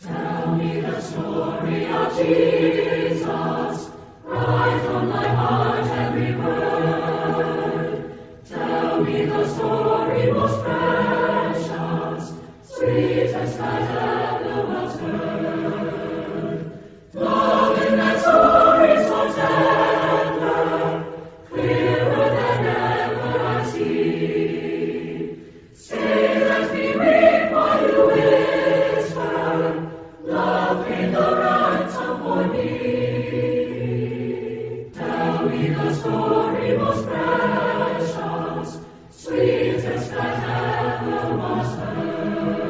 Tell me the story of Jesus, right from my heart every word. Tell me the story most precious, sweetest that ever was heard. Love in that story so tender, clearer than ever I see. Say, let me read while you whisper, love in the ransom for me. Tell me the story most precious, sweetest that ever was heard.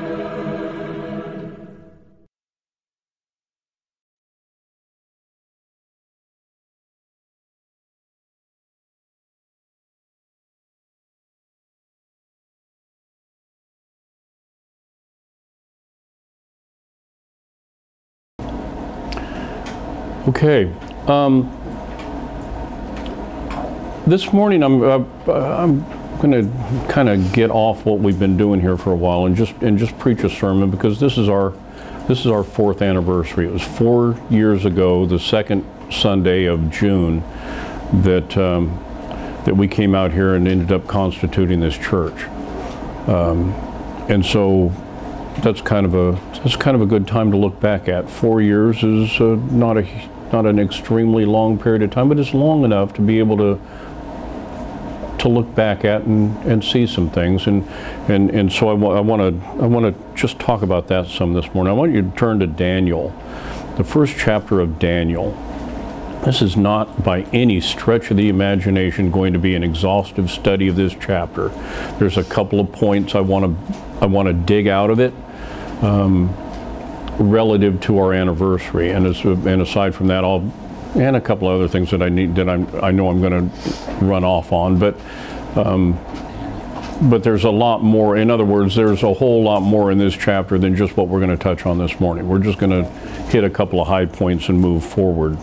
Okay. This morning I'm going to kind of get off what we've been doing here for a while and just preach a sermon, because this is our fourth anniversary. It was 4 years ago, the second Sunday of June, that we came out here and ended up constituting this church. And so that's kind of a good time to look back at. 4 years is not an extremely long period of time, but it's long enough to be able to look back at and see some things. And so I want to just talk about that some this morning. I want you to turn to Daniel, the first chapter of Daniel. This is not by any stretch of the imagination going to be an exhaustive study of this chapter. There's a couple of points I want to dig out of it relative to our anniversary, and aside from that, and a couple of other things that I know I'm going to run off on, but there's a lot more. In other words, there's a whole lot more in this chapter than just what we're going to touch on this morning. We're just going to hit a couple of high points and move forward.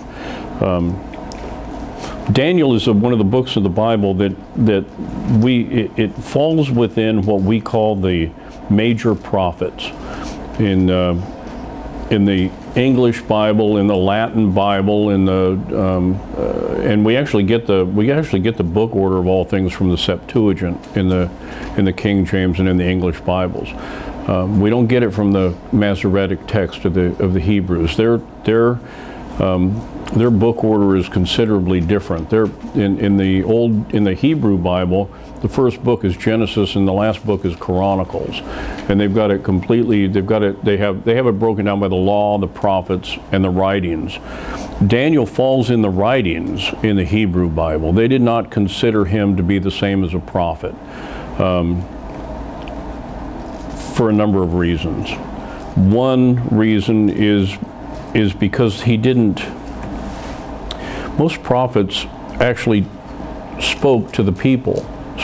Daniel is one of the books of the Bible that it falls within what we call the major prophets in the English Bible, in the Latin Bible, and we actually get the book order of all things from the Septuagint in the King James and in the English Bibles. We don't get it from the Masoretic text of the Hebrews. Their book order is considerably different. In the Hebrew Bible, the first book is Genesis and the last book is Chronicles, and they've got it completely. They have it broken down by the law, the prophets, and the writings. Daniel falls in the writings in the Hebrew Bible. They did not consider him to be the same as a prophet for a number of reasons. One reason is because he didn't. Most prophets actually spoke to the people.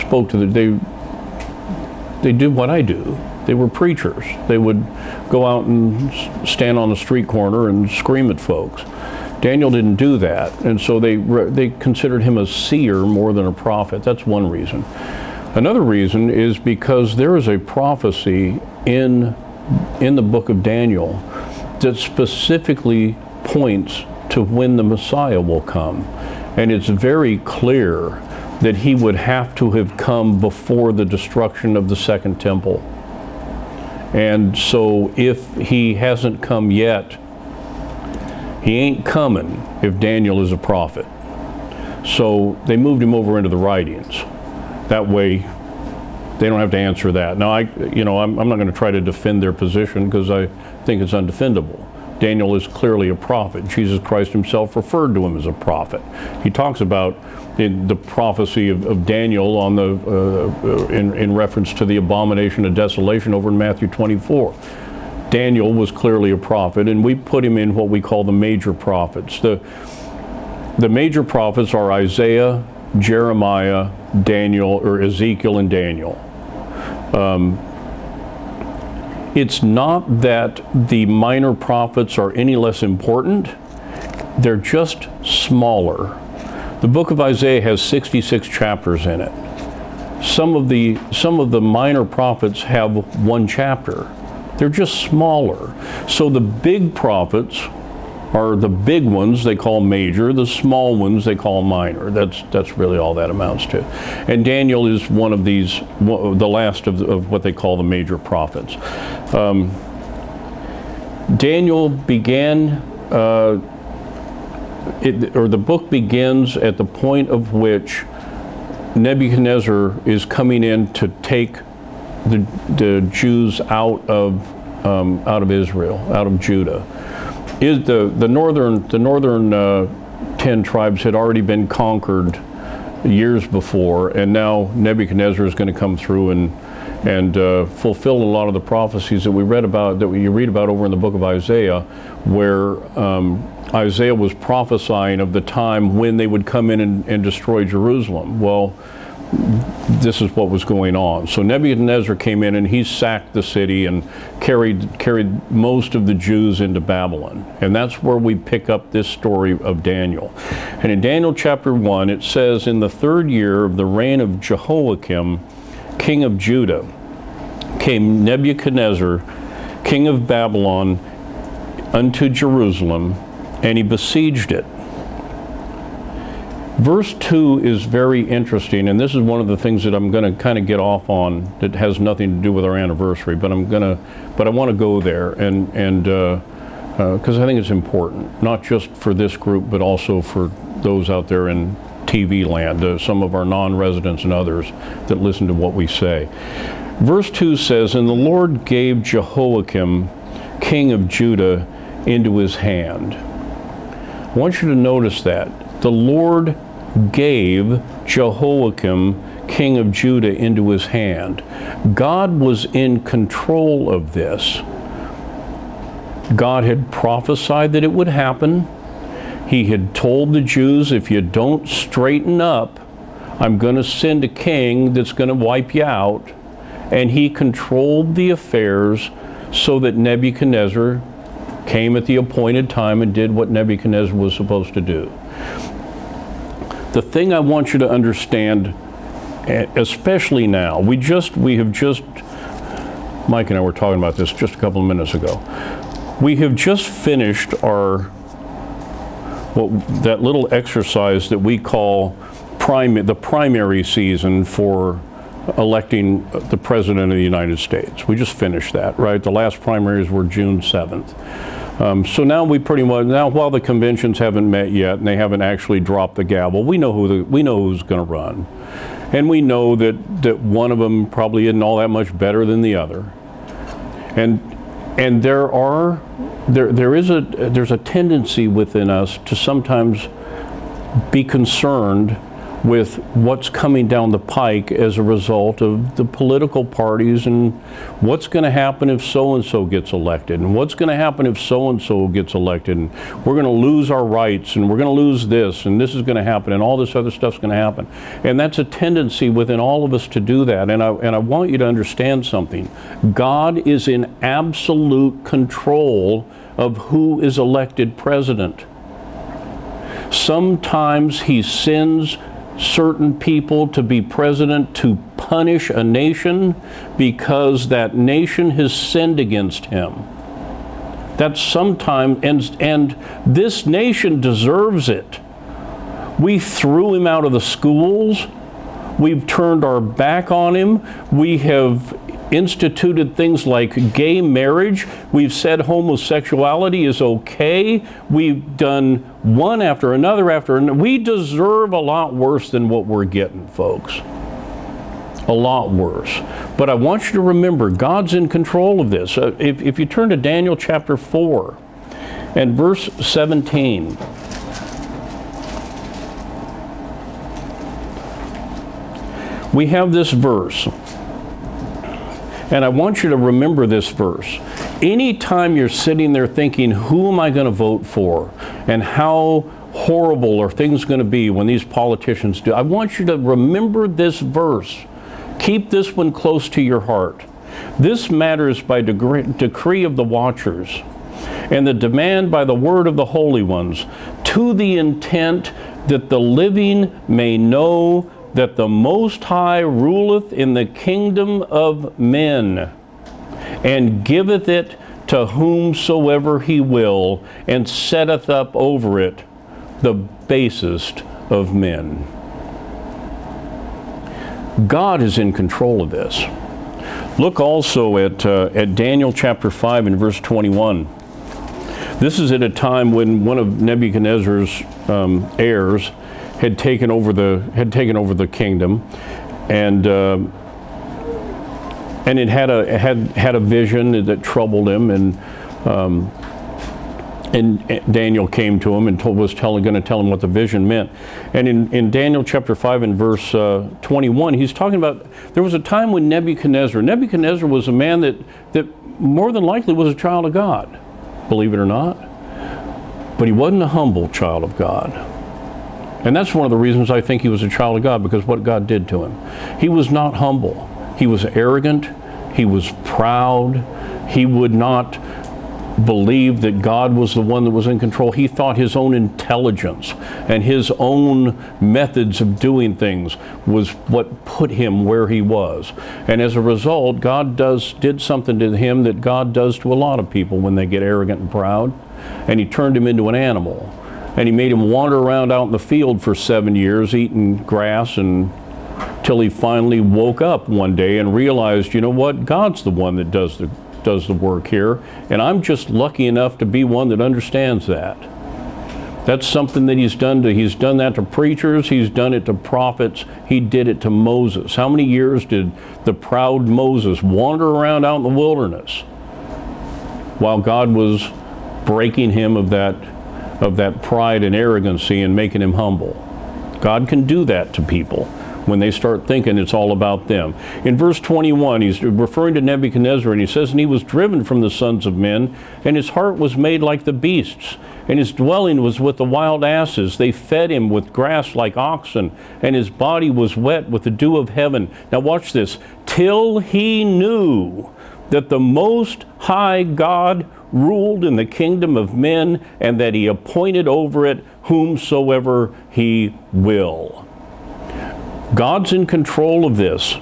They did what I do. They were preachers. They would go out and stand on the street corner and scream at folks. Daniel didn't do that, and so they considered him a seer more than a prophet. That's one reason. Another reason is because there is a prophecy in the book of Daniel that specifically points to when the Messiah will come, and it's very clear that he would have to have come before the destruction of the Second Temple. And so if he hasn't come yet, he ain't coming if Daniel is a prophet. So they moved him over into the writings. That way they don't have to answer that. Now I'm not going to try to defend their position, because I think it's undefendable. Daniel is clearly a prophet. Jesus Christ himself referred to him as a prophet. He talks about in the prophecy of Daniel on in reference to the abomination of desolation over in Matthew 24. Daniel was clearly a prophet, and we put him in what we call the major prophets. The major prophets are Isaiah, Jeremiah, Daniel, or Ezekiel and Daniel. It's not that the minor prophets are any less important. They're just smaller. The book of Isaiah has 66 chapters in it. Some of the minor prophets have one chapter. They're just smaller. So the big prophets are the big ones they call major, the small ones they call minor. That's really all that amounts to. And Daniel is one of these, the last of what they call the major prophets. Daniel began, the book begins at the point of which Nebuchadnezzar is coming in to take the Jews out of Israel, out of Judah. The northern 10 tribes had already been conquered years before, and now Nebuchadnezzar is going to come through and fulfill a lot of the prophecies that we read about, that you read about over in the book of Isaiah, where Isaiah was prophesying of the time when they would come in and destroy Jerusalem. Well, this is what was going on. So Nebuchadnezzar came in and he sacked the city and carried most of the Jews into Babylon. And that's where we pick up this story of Daniel. And in Daniel chapter 1, it says, in the 3rd year of the reign of Jehoiakim, king of Judah, came Nebuchadnezzar, king of Babylon, unto Jerusalem, and he besieged it. Verse 2 is very interesting, and this is one of the things that I'm going to kind of get off on that has nothing to do with our anniversary, but I want to go there, and because I think it's important, not just for this group, but also for those out there in TV land, some of our non-residents and others that listen to what we say. Verse 2 says, and the Lord gave Jehoiakim, king of Judah, into his hand. I want you to notice that. The Lord gave Jehoiakim, king of Judah, into his hand. God was in control of this. God had prophesied that it would happen. He had told the Jews, if you don't straighten up, I'm going to send a king that's going to wipe you out. And he controlled the affairs so that Nebuchadnezzar came at the appointed time and did what Nebuchadnezzar was supposed to do. The thing I want you to understand, especially now, Mike and I were talking about this just a couple of minutes ago. We have just finished that little exercise that we call the primary season for electing the President of the United States. We just finished that, right? The last primaries were June 7th. So now while the conventions haven't met yet and they haven't actually dropped the gavel, we know who's going to run, and we know that one of them probably isn't all that much better than the other, and there's a tendency within us to sometimes be concerned with what's coming down the pike as a result of the political parties, and what's going to happen if so-and-so gets elected, and what's going to happen if so-and-so gets elected, and we're going to lose our rights, and we're going to lose this, and this is going to happen, and all this other stuff's going to happen. And that's a tendency within all of us to do that. And I want you to understand something. God is in absolute control of who is elected president. Sometimes he sends certain people to be president to punish a nation because that nation has sinned against him. That's sometimes, and this nation deserves it. We threw him out of the schools. We've turned our back on him. We have instituted things like gay marriage. We've said homosexuality is okay. We've done one after another after another. We deserve a lot worse than what we're getting, folks. A lot worse. But I want you to remember, God's in control of this. If you turn to Daniel chapter 4 and verse 17, we have this verse. And I want you to remember this verse. Anytime you're sitting there thinking, who am I going to vote for? And how horrible are things going to be when these politicians do? I want you to remember this verse. Keep this one close to your heart. This matters by decree of the watchers, and the demand by the word of the holy ones, to the intent that the living may know that the Most High ruleth in the kingdom of men, and giveth it to whomsoever he will, and setteth up over it the basest of men. God is in control of this. Look also at Daniel chapter 5 and verse 21. This is at a time when one of Nebuchadnezzar's heirs had taken over the kingdom, and it had a vision that troubled him, and Daniel came to him and was going to tell him what the vision meant. And in Daniel chapter 5 and verse 21, he's talking about there was a time when Nebuchadnezzar was a man that more than likely was a child of God, believe it or not. But he wasn't a humble child of God. And that's one of the reasons I think he was a child of God, because what God did to him. He was not humble. He was arrogant. He was proud. He would not believe that God was the one that was in control. He thought his own intelligence and his own methods of doing things was what put him where he was. And as a result, God did something to him that God does to a lot of people when they get arrogant and proud. And he turned him into an animal. And he made him wander around out in the field for 7 years, eating grass, until he finally woke up one day and realized, you know what, God's the one that does the work here, and I'm just lucky enough to be one that understands that. That's something that he's done that to preachers, he's done it to prophets, he did it to Moses. How many years did the proud Moses wander around out in the wilderness while God was breaking him of that pride and arrogancy and making him humble? God can do that to people when they start thinking it's all about them. In verse 21, he's referring to Nebuchadnezzar, and he says, "And he was driven from the sons of men, and his heart was made like the beasts, and his dwelling was with the wild asses. They fed him with grass like oxen, and his body was wet with the dew of heaven." Now watch this. "Till he knew that the Most High God ruled in the kingdom of men, and that he appointed over it whomsoever he will." God's in control of this.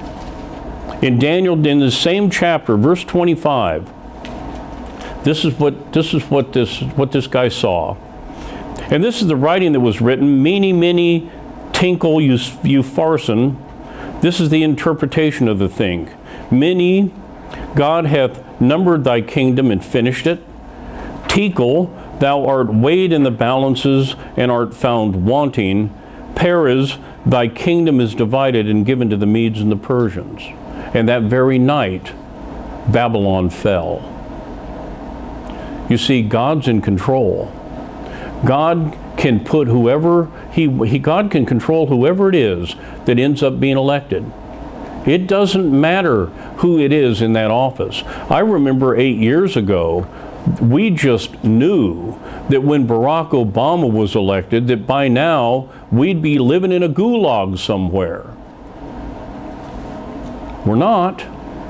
In Daniel, in the same chapter, verse 25, this is what this guy saw. And this is the writing that was written, "Mene, mene, tekel, upharsin." This is the interpretation of the thing. "Mene, God hath numbered thy kingdom and finished it. Tekel, thou art weighed in the balances and art found wanting. Peres, thy kingdom is divided and given to the Medes and the Persians." And that very night, Babylon fell. You see, God's in control. God can put God can control whoever it is that ends up being elected. It doesn't matter who it is in that office. I remember 8 years ago, we just knew that when Barack Obama was elected, that by now we'd be living in a gulag somewhere. We're not.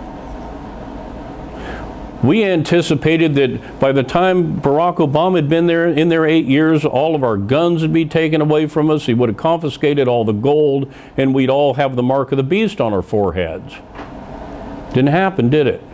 We anticipated that by the time Barack Obama had been there in their 8 years, all of our guns would be taken away from us. He would have confiscated all the gold, and we'd all have the mark of the beast on our foreheads. Didn't happen, did it?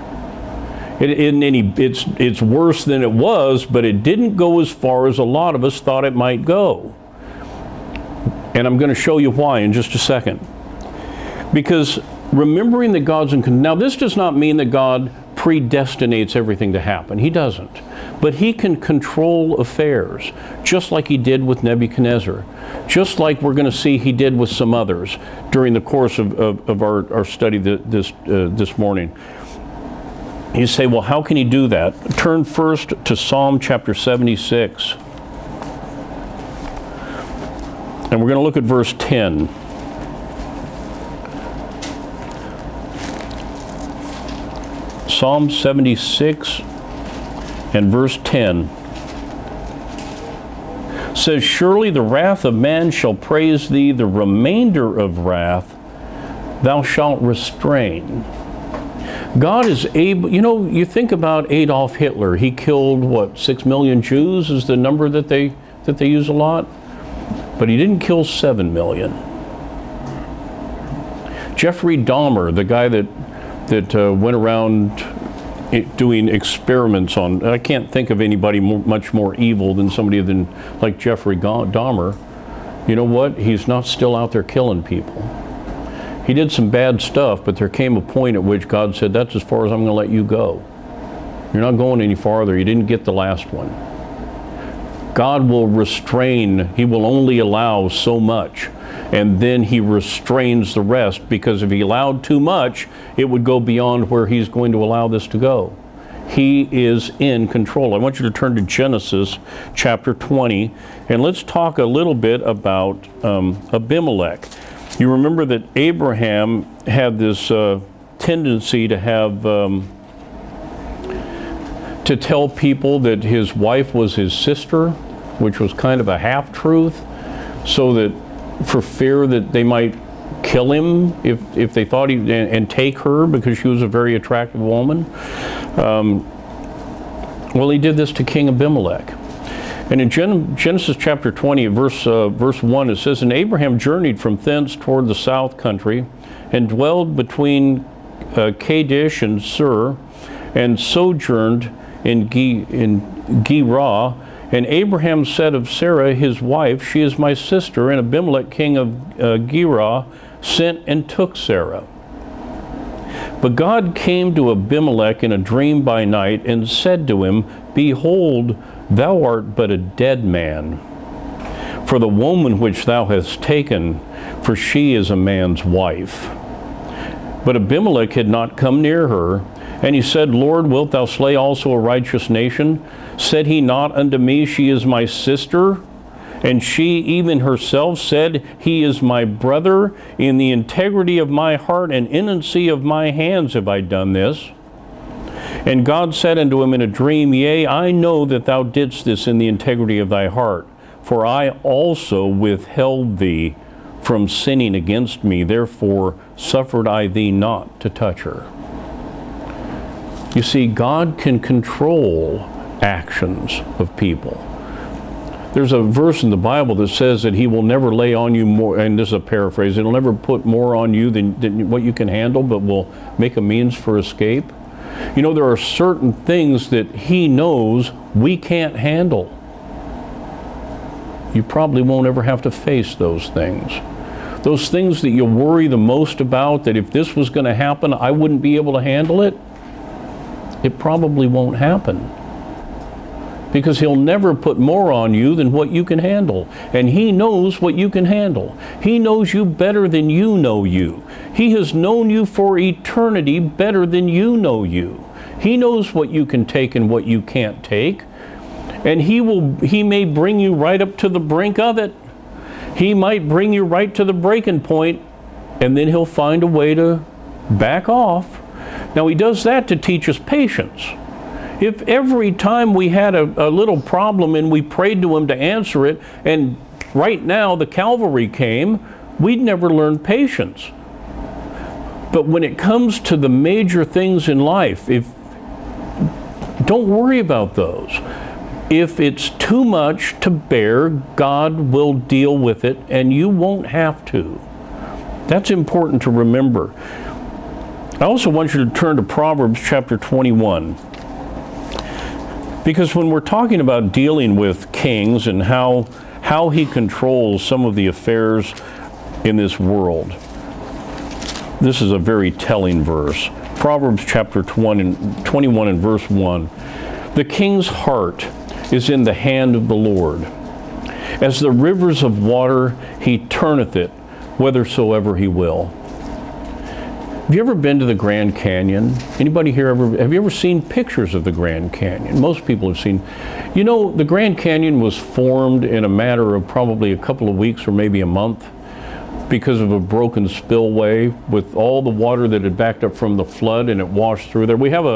It's worse than it was, but it didn't go as far as a lot of us thought it might go. And I'm going to show you why in just a second. Because remembering that God's in control. Now, this does not mean that God predestinates everything to happen. He doesn't. But he can control affairs, just like he did with Nebuchadnezzar. Just like we're going to see he did with some others during the course of our study this morning. You say, well, how can he do that? Turn first to Psalm chapter 76. And we're going to look at verse 10. Psalm 76 and verse 10 says, "Surely the wrath of man shall praise thee, the remainder of wrath thou shalt restrain." God is able, you think about Adolf Hitler. He killed, 6 million Jews is the number that they use a lot. But he didn't kill 7 million. Jeffrey Dahmer, the guy that that went around doing experiments on. I can't think of anybody much more evil than somebody like Jeffrey Dahmer. You know what? He's not still out there killing people. He did some bad stuff, but there came a point at which God said, that's as far as I'm going to let you go. You're not going any farther. You didn't get the last one. God will restrain. He will only allow so much, and then he restrains the rest, because if he allowed too much, it would go beyond where he's going to allow this to go. He is in control. I want you to turn to Genesis chapter 20, and let's talk a little bit about Abimelech. You remember that Abraham had this tendency to have to tell people that his wife was his sister, which was kind of a half-truth, so that for fear that they might kill him if they thought and take her because she was a very attractive woman. Well, he did this to King Abimelech. And in Genesis chapter 20, verse 1, it says, And Abraham journeyed from thence toward the south country, and dwelled between Kadesh and Sur, and sojourned in Gerar. And Abraham said of Sarah his wife, She is my sister. And Abimelech king of Gerar sent and took Sarah. But God came to Abimelech in a dream by night, and said to him, Behold, thou art but a dead man, for the woman which thou hast taken, for she is a man's wife. But Abimelech had not come near her. And he said, Lord, wilt thou slay also a righteous nation? Said he not unto me, She is my sister? And she even herself said, He is my brother. In the integrity of my heart and innocency of my hands have I done this. And God said unto him in a dream, Yea, I know that thou didst this in the integrity of thy heart, for I also withheld thee from sinning against me. Therefore suffered I thee not to touch her. You see, God can control actions of people. There's a verse in the Bible that says that he will never lay on you more, and this is a paraphrase, he'll never put more on you than what you can handle, but will make a means for escape. You know, there are certain things that he knows we can't handle. You probably won't ever have to face those things. Those things that you worry the most about, that if this was going to happen, I wouldn't be able to handle it. It probably won't happen, because he'll never put more on you than what you can handle. And he knows what you can handle. He knows you better than you know you. He has known you for eternity better than you know you. He knows what you can take and what you can't take. And he may bring you right up to the brink of it. He might bring you right to the breaking point, and then he'll find a way to back off. Now, he does that to teach us patience. If every time we had a little problem and we prayed to him to answer it, and right now the cavalry came, we'd never learn patience. But when it comes to the major things in life, don't worry about those. If it's too much to bear, God will deal with it, and you won't have to. That's important to remember. I also want you to turn to Proverbs chapter 21. Because when we're talking about dealing with kings and how he controls some of the affairs in this world, this is a very telling verse. Proverbs chapter 21 and verse 1. The king's heart is in the hand of the Lord. As the rivers of water, he turneth it whithersoever he will. Have you ever been to the Grand Canyon? Anybody here have you ever seen pictures of the Grand Canyon? Most people have seen. You know, the Grand Canyon was formed in a matter of probably a couple of weeks or maybe a month because of a broken spillway with all the water that had backed up from the flood, and it washed through there. We have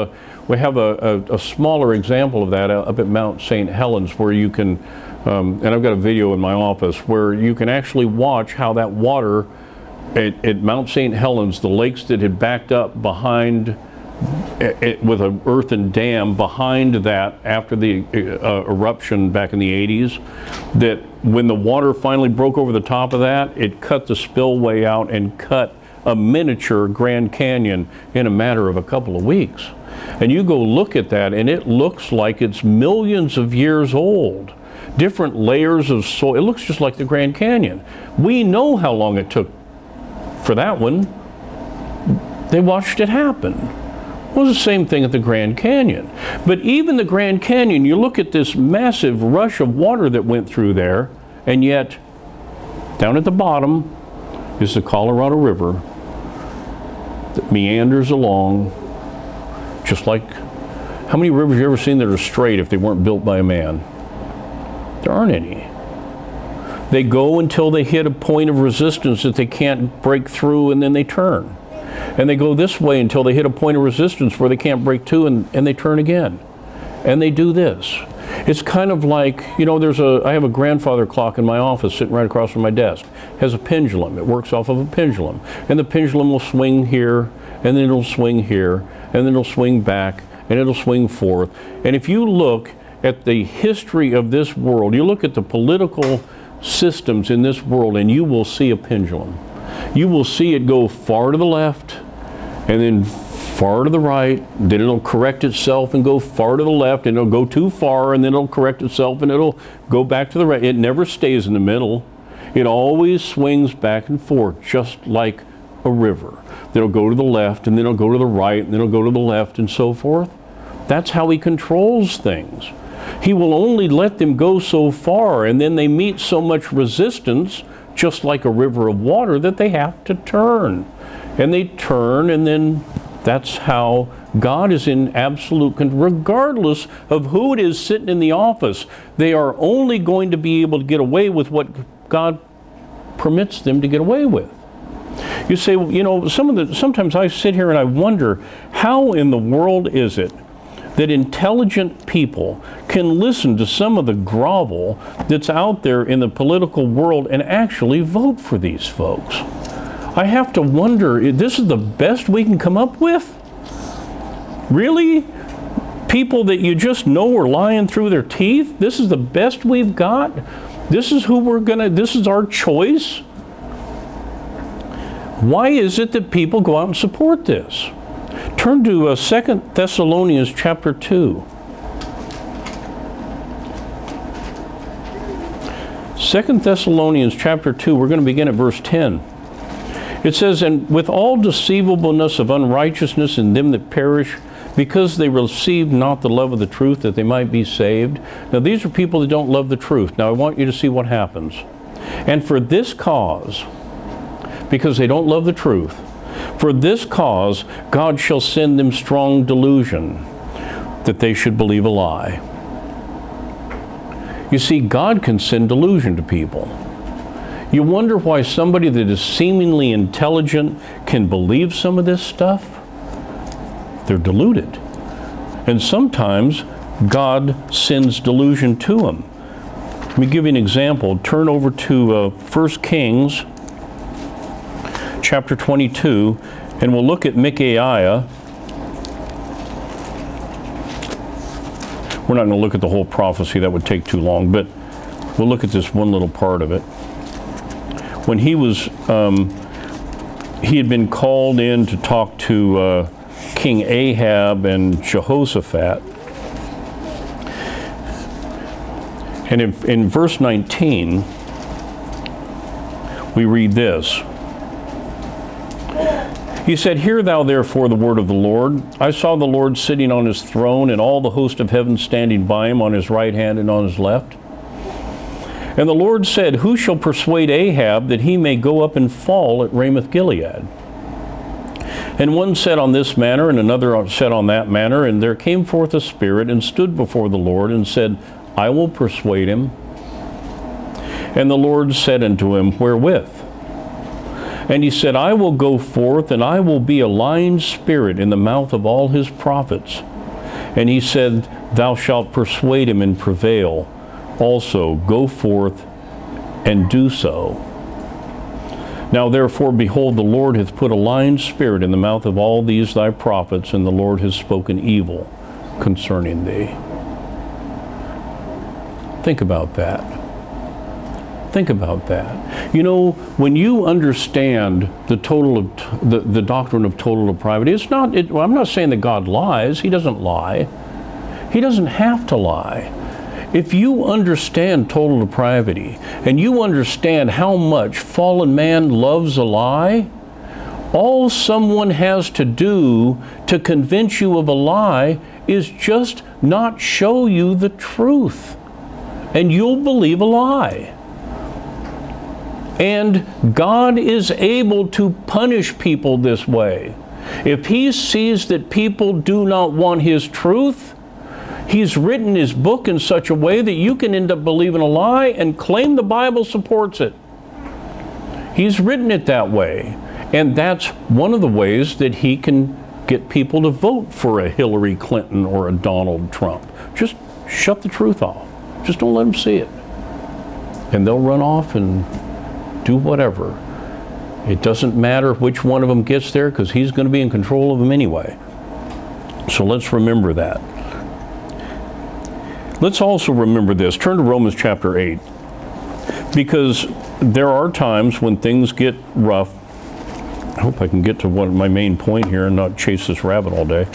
a smaller example of that up at Mount St. Helens, where you can, and I've got a video in my office, where you can actually watch how that water at Mount St. Helens, the lakes that had backed up behind with an earthen dam behind that after the eruption back in the 80s, that when the water finally broke over the top of that, it cut the spillway out and cut a miniature Grand Canyon in a matter of a couple of weeks. And you go look at that, and it looks like it's millions of years old. Different layers of soil. It looks just like the Grand Canyon. We know how long it took for that one. They watched it happen. It was the same thing at the Grand Canyon. But even the Grand Canyon, you look at this massive rush of water that went through there, and yet down at the bottom is the Colorado River that meanders along, just like, how many rivers have you ever seen that are straight if they weren't built by a man? There aren't any. They go until they hit a point of resistance that they can't break through, and then they turn. And they go this way until they hit a point of resistance where they can't break through, and they turn again. And they do this. It's kind of like, you know, I have a grandfather clock in my office sitting right across from my desk. It has a pendulum. It works off of a pendulum. And the pendulum will swing here, and then it'll swing here, and then it'll swing back, and it'll swing forth. And if you look at the history of this world, you look at the political systems in this world, and you will see a pendulum. You will see it go far to the left, and then far to the right, then it'll correct itself and go far to the left, and it'll go too far, and then it'll correct itself, and it'll go back to the right. It never stays in the middle. It always swings back and forth, just like a river. Then it'll go to the left, and then it'll go to the right, and then it'll go to the left, and so forth. That's how he controls things. He will only let them go so far, and then they meet so much resistance, just like a river of water, that they have to turn. And they turn, and then that's how God is in absolute control. Regardless of who it is sitting in the office, they are only going to be able to get away with what God permits them to get away with. You say, well, you know, sometimes I sit here and I wonder, how in the world is it that intelligent people can listen to some of the grovel that's out there in the political world and actually vote for these folks? I have to wonder, this is the best we can come up with? Really? People that you just know are lying through their teeth? This is the best we've got? This is who we're gonna, this is our choice? Why is it that people go out and support this? Turn to 2 Thessalonians chapter 2. 2 Thessalonians chapter 2, we're going to begin at verse 10. It says, "And with all deceivableness of unrighteousness in them that perish, because they received not the love of the truth, that they might be saved." Now these are people that don't love the truth. Now I want you to see what happens. "And for this cause," because they don't love the truth, "for this cause God shall send them strong delusion, that they should believe a lie." You see, God can send delusion to people. You wonder why somebody that is seemingly intelligent can believe some of this stuff? They're deluded. And sometimes God sends delusion to them. Let me give you an example. Turn over to 1 Kings chapter 22, and we'll look at Micaiah. We're not going to look at the whole prophecy, that would take too long, but we'll look at this one little part of it. When he was, he had been called in to talk to King Ahab and Jehoshaphat. And in verse 19, we read this. He said, "Hear thou therefore the word of the Lord. I saw the Lord sitting on his throne, and all the host of heaven standing by him on his right hand and on his left. And the Lord said, Who shall persuade Ahab that he may go up and fall at Ramoth-Gilead? And one said on this manner, and another said on that manner, and there came forth a spirit, and stood before the Lord, and said, I will persuade him. And the Lord said unto him, Wherewith? And he said, I will go forth, and I will be a lying spirit in the mouth of all his prophets. And he said, Thou shalt persuade him and prevail. Also go forth and do so. Now therefore, behold, the Lord hath put a lying spirit in the mouth of all these thy prophets, and the Lord has spoken evil concerning thee." Think about that. Think about that. You know, when you understand the the doctrine of total depravity, it's not. Well, I'm not saying that God lies. He doesn't lie. He doesn't have to lie. If you understand total depravity and you understand how much fallen man loves a lie, all someone has to do to convince you of a lie is just not show you the truth, and you'll believe a lie. And God is able to punish people this way. If He sees that people do not want His truth, He's written His book in such a way that you can end up believing a lie and claim the Bible supports it. He's written it that way. And that's one of the ways that He can get people to vote for a Hillary Clinton or a Donald Trump. Just shut the truth off. Just don't let them see it. And they'll run off and do whatever. It doesn't matter which one of them gets there, because He's going to be in control of them anyway. So let's remember that. Let's also remember this. Turn to Romans chapter 8. Because there are times when things get rough. I hope I can get to my main point here and not chase this rabbit all day.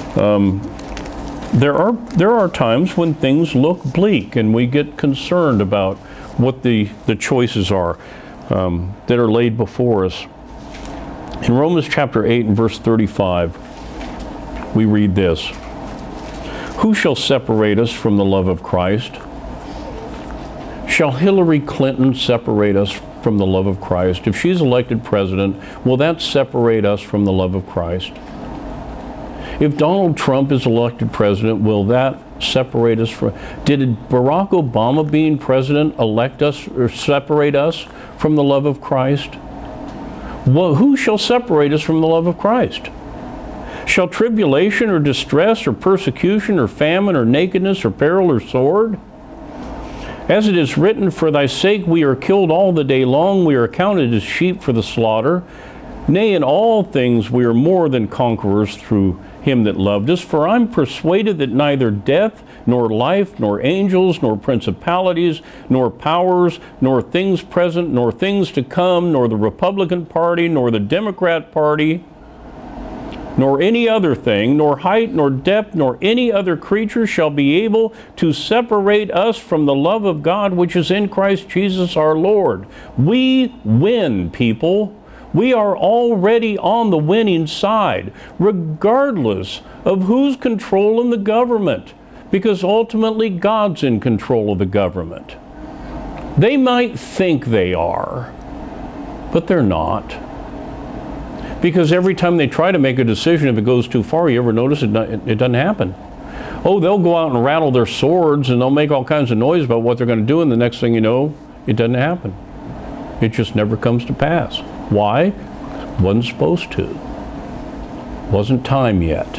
There are times when things look bleak and we get concerned about what the choices are that are laid before us. In Romans chapter 8 and verse 35, we read this: "Who shall separate us from the love of Christ? Shall Hillary Clinton separate us from the love of Christ? If she's elected president, will that separate us from the love of Christ? If Donald Trump is elected president, will that separate us from... Did Barack Obama being president elect us or separate us from the love of Christ? Well, who shall separate us from the love of Christ? Shall tribulation or distress or persecution or famine or nakedness or peril or sword? As it is written, for thy sake we are killed all the day long, we are counted as sheep for the slaughter. Nay, in all things we are more than conquerors through Him that loved us. For I'm persuaded that neither death, nor life, nor angels, nor principalities, nor powers, nor things present, nor things to come, nor the Republican Party, nor the Democrat Party, nor any other thing, nor height, nor depth, nor any other creature shall be able to separate us from the love of God which is in Christ Jesus our Lord." We win, people. We are already on the winning side, regardless of who's controlling the government, because ultimately God's in control of the government. They might think they are, but they're not. Because every time they try to make a decision, if it goes too far, you ever notice it doesn't happen? Oh, they'll go out and rattle their swords and they'll make all kinds of noise about what they're going to do, and the next thing you know, it doesn't happen. It just never comes to pass. Why? Wasn't supposed to. Wasn't time yet.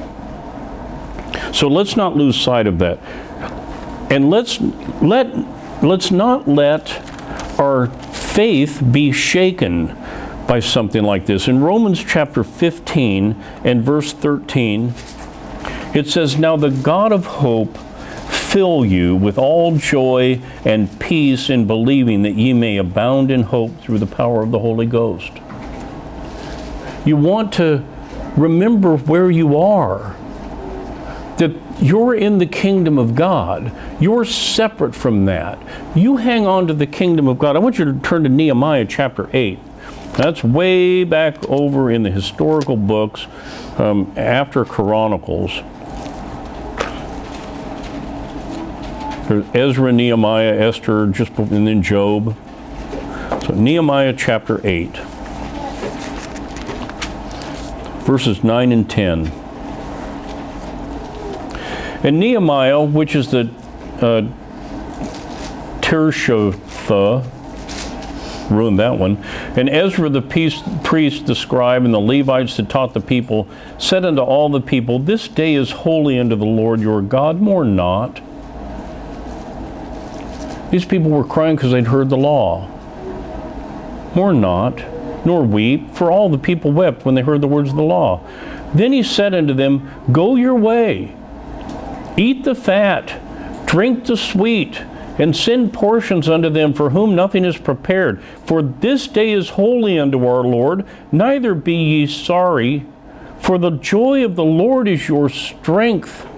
So let's not lose sight of that. And let's not let our faith be shaken by something like this. In Romans chapter 15 and verse 13, it says, "Now the God of hope fill you with all joy and peace in believing, that ye may abound in hope through the power of the Holy Ghost." You want to remember where you are, that you're in the kingdom of God. You're separate from that. You hang on to the kingdom of God. I want you to turn to Nehemiah chapter 8. That's way back over in the historical books after Chronicles. There's Ezra, Nehemiah, Esther, and then Job. So Nehemiah chapter 8, verses 9 and 10. And Nehemiah, which is the Tirshatha, ruined that one, and Ezra the priest, the scribe, and the Levites that taught the people, said unto all the people, "This day is holy unto the Lord your God, mourn not." These people were crying because they'd heard the law. "Mourn not, nor weep, for all the people wept when they heard the words of the law." Then he said unto them, "Go your way, eat the fat, drink the sweet, and send portions unto them for whom nothing is prepared. For this day is holy unto our Lord, neither be ye sorry, for the joy of the Lord is your strength.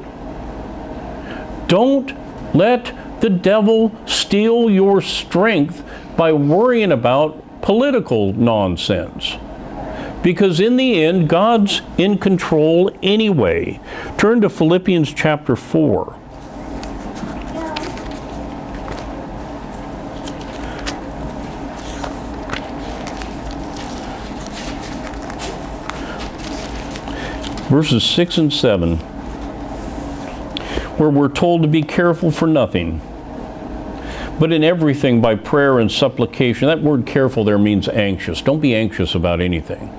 Don't let the devil steal your strength by worrying about political nonsense. Because in the end, God's in control anyway. Turn to Philippians chapter 4. Verses 6 and 7, where we're told to be careful for nothing, but in everything by prayer and supplication. That word careful there means anxious. Don't be anxious about anything.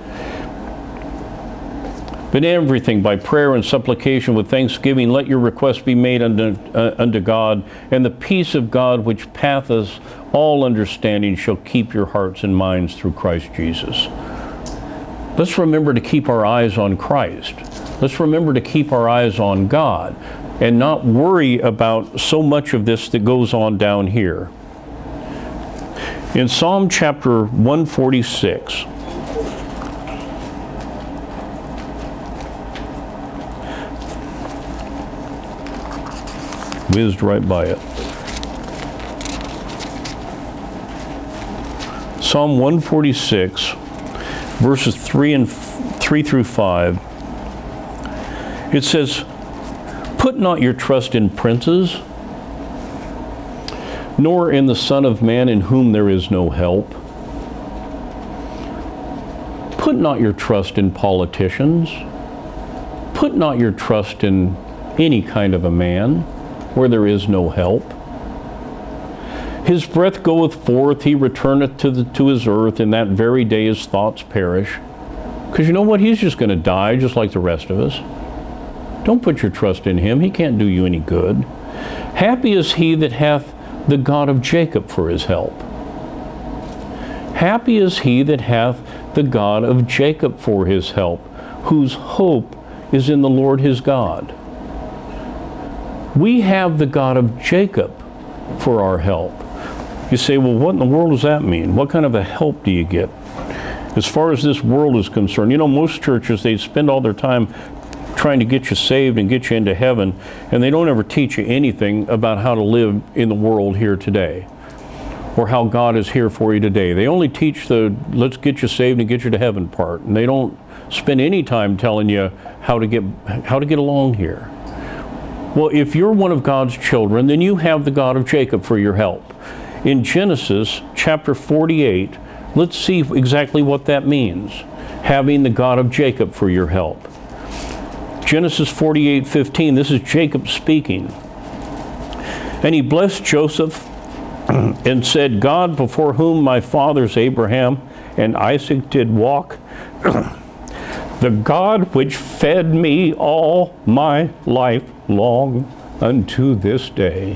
But in everything by prayer and supplication with thanksgiving, let your requests be made unto God, and the peace of God which passeth all understanding shall keep your hearts and minds through Christ Jesus. Let's remember to keep our eyes on Christ. Let's remember to keep our eyes on God and not worry about so much of this that goes on down here. In Psalm chapter 146, whizzed right by it. Psalm 146, verses 3 through 5. It says, "Put not your trust in princes, nor in the Son of Man in whom there is no help. Put not your trust in politicians. Put not your trust in any kind of a man where there is no help. His breath goeth forth, he returneth to his earth, and that very day his thoughts perish." Because you know what? He's just going to die just like the rest of us. Don't put your trust in him. He can't do you any good. Happy is he that hath the God of Jacob for his help. Happy is he that hath the God of Jacob for his help, whose hope is in the Lord his God. We have the God of Jacob for our help. You say, well, what in the world does that mean? What kind of a help do you get? As far as this world is concerned, you know, most churches, they spend all their time trying to get you saved and get you into heaven, and they don't ever teach you anything about how to live in the world here today, or how God is here for you today. They only teach the let's get you saved and get you to heaven part, and they don't spend any time telling you how to get along here. Well, if you're one of God's children, then you have the God of Jacob for your help. In Genesis chapter 48, let's see exactly what that means, having the God of Jacob for your help. Genesis 48:15, this is Jacob speaking. "And he blessed Joseph and said, God, before whom my fathers Abraham and Isaac did walk, the God which fed me all my life long unto this day."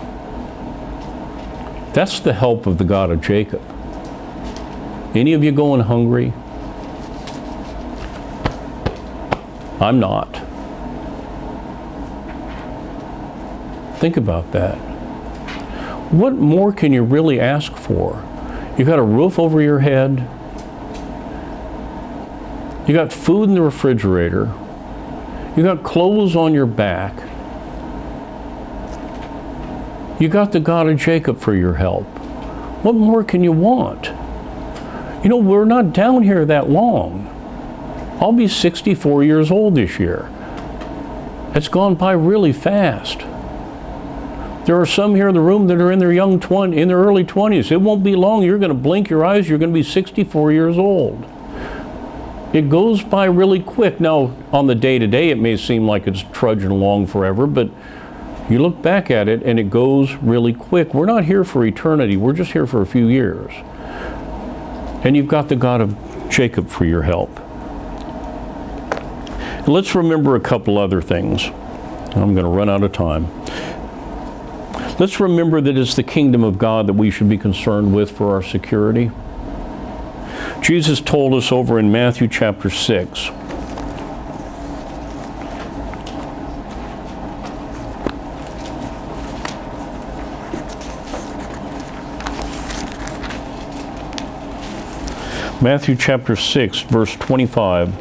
That's the help of the God of Jacob. Any of you going hungry? I'm not. Think about that. What more can you really ask for? You got a roof over your head. You got food in the refrigerator. You got clothes on your back. You got the God of Jacob for your help. What more can you want? You know, we're not down here that long. I'll be 64 years old this year. It's gone by really fast. There are some here in the room that are in their early 20s. It won't be long. You're going to blink your eyes. You're going to be 64 years old. It goes by really quick. Now, on the day-to-day, it may seem like it's trudging along forever, but you look back at it and it goes really quick. We're not here for eternity. We're just here for a few years. And you've got the God of Jacob for your help. And let's remember a couple other things. I'm going to run out of time. Let's remember that it's the kingdom of God that we should be concerned with for our security. Jesus told us over in Matthew chapter 6. Matthew chapter 6, verse 25.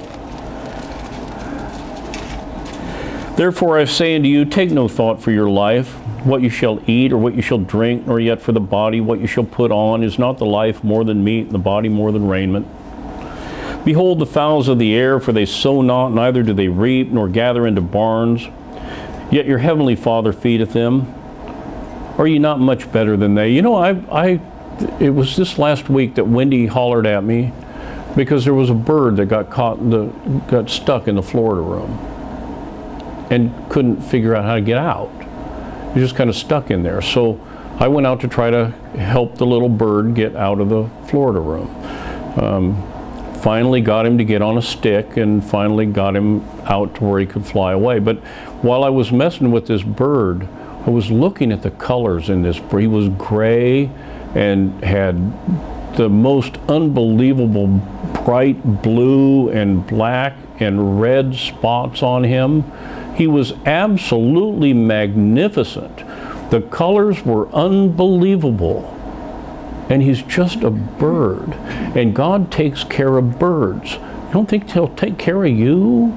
Therefore I say unto you, take no thought for your life, what you shall eat or what you shall drink, nor yet for the body what you shall put on. Is not the life more than meat, and the body more than raiment? Behold the fowls of the air, for they sow not, neither do they reap, nor gather into barns, yet your heavenly Father feedeth them. Are ye not much better than they? You know, it was this last week that Wendy hollered at me because there was a bird that got stuck in the Florida room and couldn't figure out how to get out. He just kind of stuck in there. So I went out to try to help the little bird get out of the Florida room. Finally got him to get on a stick and finally got him out to where he could fly away. But while I was messing with this bird, I was looking at the colors in this bird. He was gray and had the most unbelievable bright blue and black and red spots on him. He was absolutely magnificent. The colors were unbelievable. And he's just a bird. And God takes care of birds. You don't think he'll take care of you?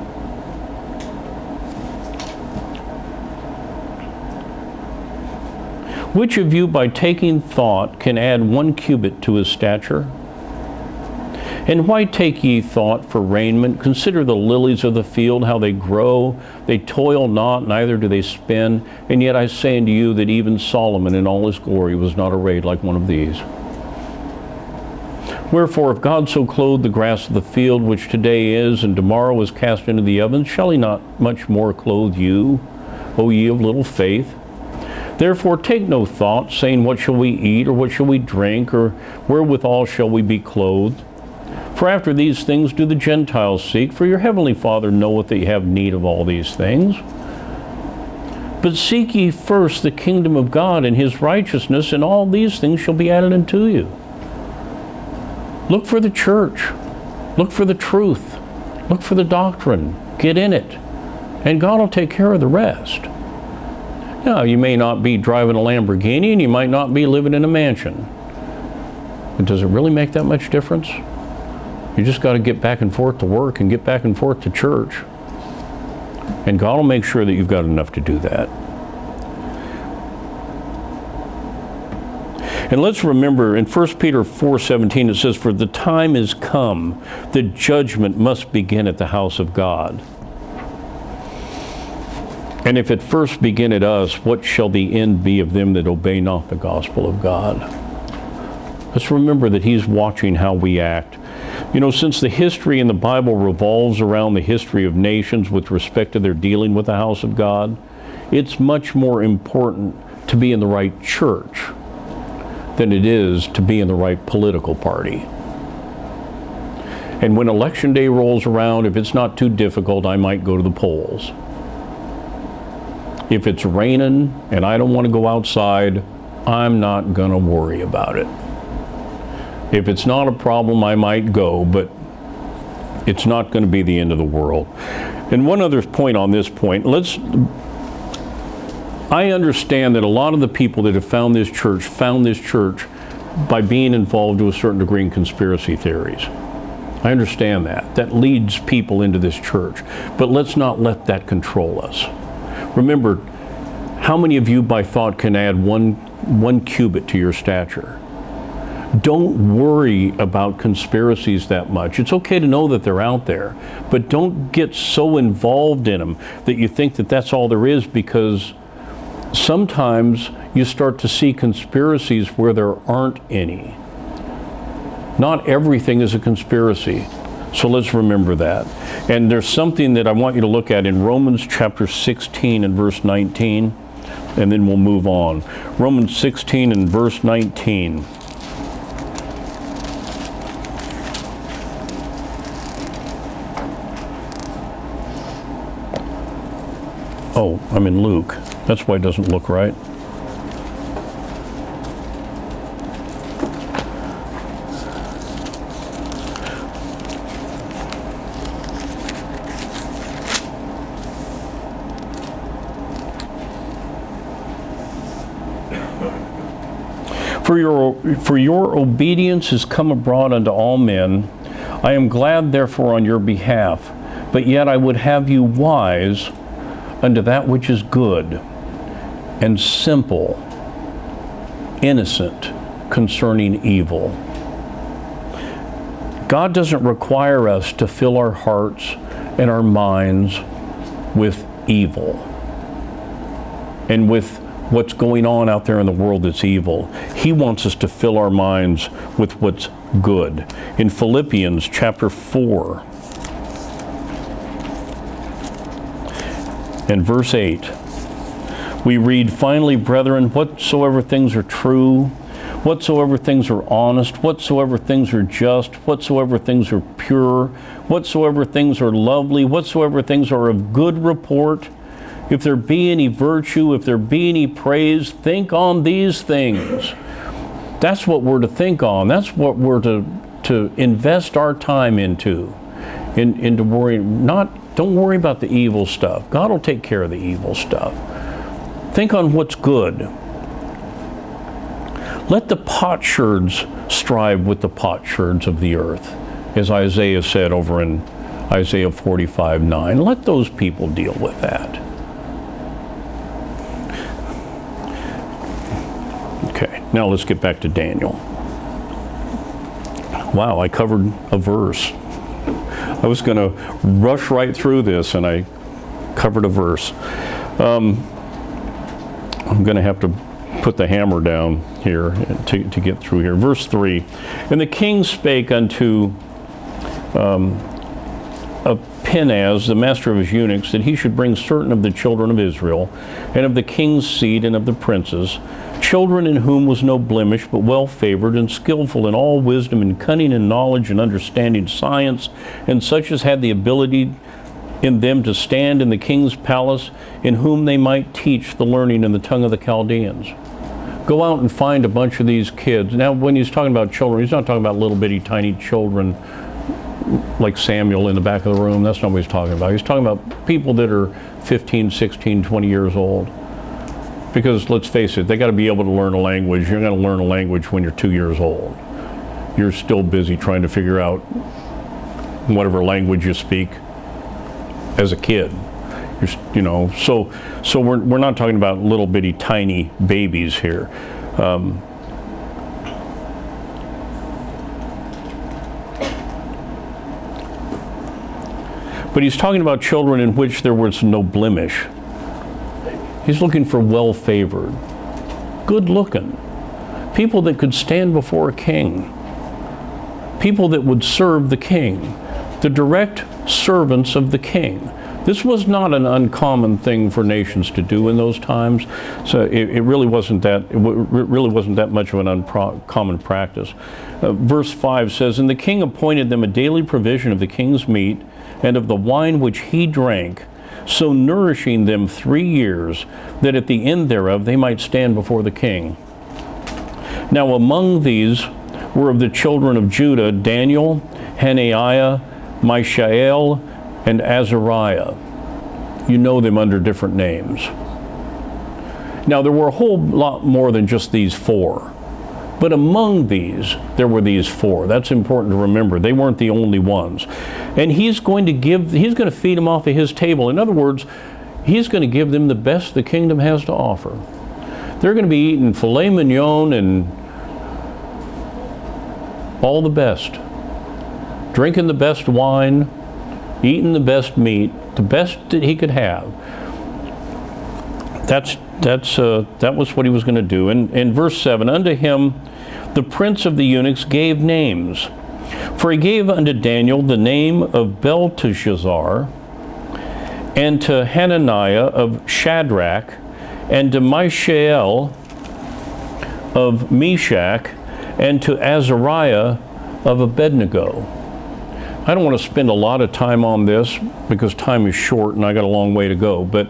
Which of you by taking thought can add 1 cubit to his stature? And why take ye thought for raiment? Consider the lilies of the field, how they grow. They toil not, neither do they spin. And yet I say unto you that even Solomon in all his glory was not arrayed like one of these. Wherefore, if God so clothe the grass of the field, which today is, and tomorrow is cast into the oven, shall he not much more clothe you, O ye of little faith? Therefore take no thought, saying, what shall we eat, or what shall we drink, or wherewithal shall we be clothed? For after these things do the Gentiles seek, for your heavenly Father knoweth that ye have need of all these things. But seek ye first the kingdom of God and his righteousness, and all these things shall be added unto you. Look for the church. Look for the truth. Look for the doctrine. Get in it. And God will take care of the rest. Now, you may not be driving a Lamborghini, and you might not be living in a mansion. But does it really make that much difference? You just got to get back and forth to work and get back and forth to church. And God will make sure that you've got enough to do that. And let's remember in 1 Peter 4:17 it says, for the time is come that judgment must begin at the house of God. And if it first begin at us, what shall the end be of them that obey not the gospel of God? Let's remember that he's watching how we act. You know, since the history in the Bible revolves around the history of nations with respect to their dealing with the house of God, it's much more important to be in the right church than it is to be in the right political party. And when election day rolls around, if it's not too difficult, I might go to the polls. If it's raining and I don't want to go outside, I'm not going to worry about it. If it's not a problem, I might go, but it's not going to be the end of the world. And one other point on this point, I understand that a lot of the people that have found this church by being involved to a certain degree in conspiracy theories. I understand that. That leads people into this church. But let's not let that control us. Remember, how many of you by thought can add one cubit to your stature? Don't worry about conspiracies that much. It's okay to know that they're out there, but don't get so involved in them that you think that that's all there is, because sometimes you start to see conspiracies where there aren't any. Not everything is a conspiracy. So let's remember that. And there's something that I want you to look at in Romans chapter 16 and verse 19, and then we'll move on. Romans 16 and verse 19. Oh, I'm in Luke. That's why it doesn't look right. For your obedience is come abroad unto all men. I am glad therefore on your behalf, but yet I would have you wise unto that which is good, and simple, innocent concerning evil. God doesn't require us to fill our hearts and our minds with evil and with what's going on out there in the world that's evil. He wants us to fill our minds with what's good. In Philippians chapter 4 and verse 8, we read, "Finally, brethren, whatsoever things are true, whatsoever things are honest, whatsoever things are just, whatsoever things are pure, whatsoever things are lovely, whatsoever things are of good report, if there be any virtue, if there be any praise, think on these things." That's what we're to think on. That's what we're to invest our time into worrying. Don't worry about the evil stuff. God will take care of the evil stuff. Think on what's good. Let the potsherds strive with the potsherds of the earth, as Isaiah said over in Isaiah 45:9. Let those people deal with that. Okay, now let's get back to Daniel. Wow, I covered a verse. I was going to rush right through this, and I covered a verse. I'm going to have to put the hammer down here to get through here. Verse 3, "And the king spake unto Penaz, the master of his eunuchs, that he should bring certain of the children of Israel, and of the king's seed, and of the princes, children in whom was no blemish, but well favored, and skillful in all wisdom, and cunning and knowledge, and understanding science, and such as had the ability in them to stand in the king's palace, in whom they might teach the learning in the tongue of the Chaldeans." Go out and find a bunch of these kids. Now, when he's talking about children, he's not talking about little bitty tiny children like Samuel in the back of the room. That's not what he's talking about. He's talking about people that are 15, 16, 20 years old. Because let's face it, they got to be able to learn a language. You're going to learn a language when you're 2 years old. You're still busy trying to figure out whatever language you speak as a kid. You know, so we're not talking about little bitty tiny babies here. But he's talking about children in which there was no blemish. He's looking for well-favored, good-looking, people that could stand before a king, people that would serve the king, the direct servants of the king. This was not an uncommon thing for nations to do in those times, so it really wasn't that much of an uncommon practice. Verse 5 says, "And the king appointed them a daily provision of the king's meat and of the wine which he drank, so nourishing them 3 years, that at the end thereof they might stand before the king. Now among these were of the children of Judah Daniel, Hananiah, Mishael, and Azariah." You know them under different names. Now there were a whole lot more than just these four. But among these, there were these four. That's important to remember. They weren't the only ones. And he's going to feed them off of his table. In other words, he's going to give them the best the kingdom has to offer. They're going to be eating filet mignon and all the best. Drinking the best wine, eating the best meat, the best that he could have. That was what he was going to do. In verse 7, "Unto him the prince of the eunuchs gave names. For he gave unto Daniel the name of Belteshazzar, and to Hananiah of Shadrach, and to Mishael of Meshach, and to Azariah of Abednego." I don't want to spend a lot of time on this because time is short and I got a long way to go, but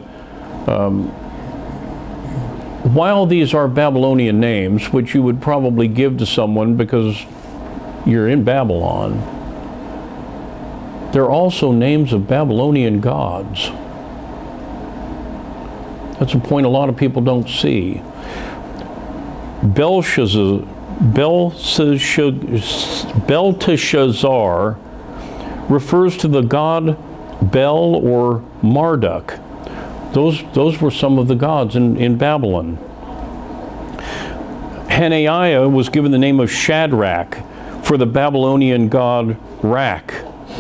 while these are Babylonian names, which you would probably give to someone because you're in Babylon, they're also names of Babylonian gods. That's a point a lot of people don't see. Belteshazzar refers to the god Bel or Marduk. Those were some of the gods in Babylon. Hananiah was given the name of Shadrach for the Babylonian god Rak.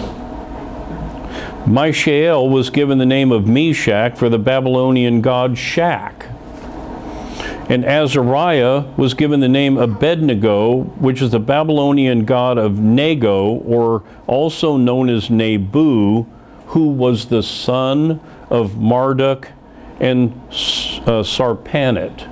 Mishael was given the name of Meshach for the Babylonian god Shak. And Azariah was given the name Abednego, which is the Babylonian god of Nego, or also known as Nebu, who was the son of Marduk and Sarpanit.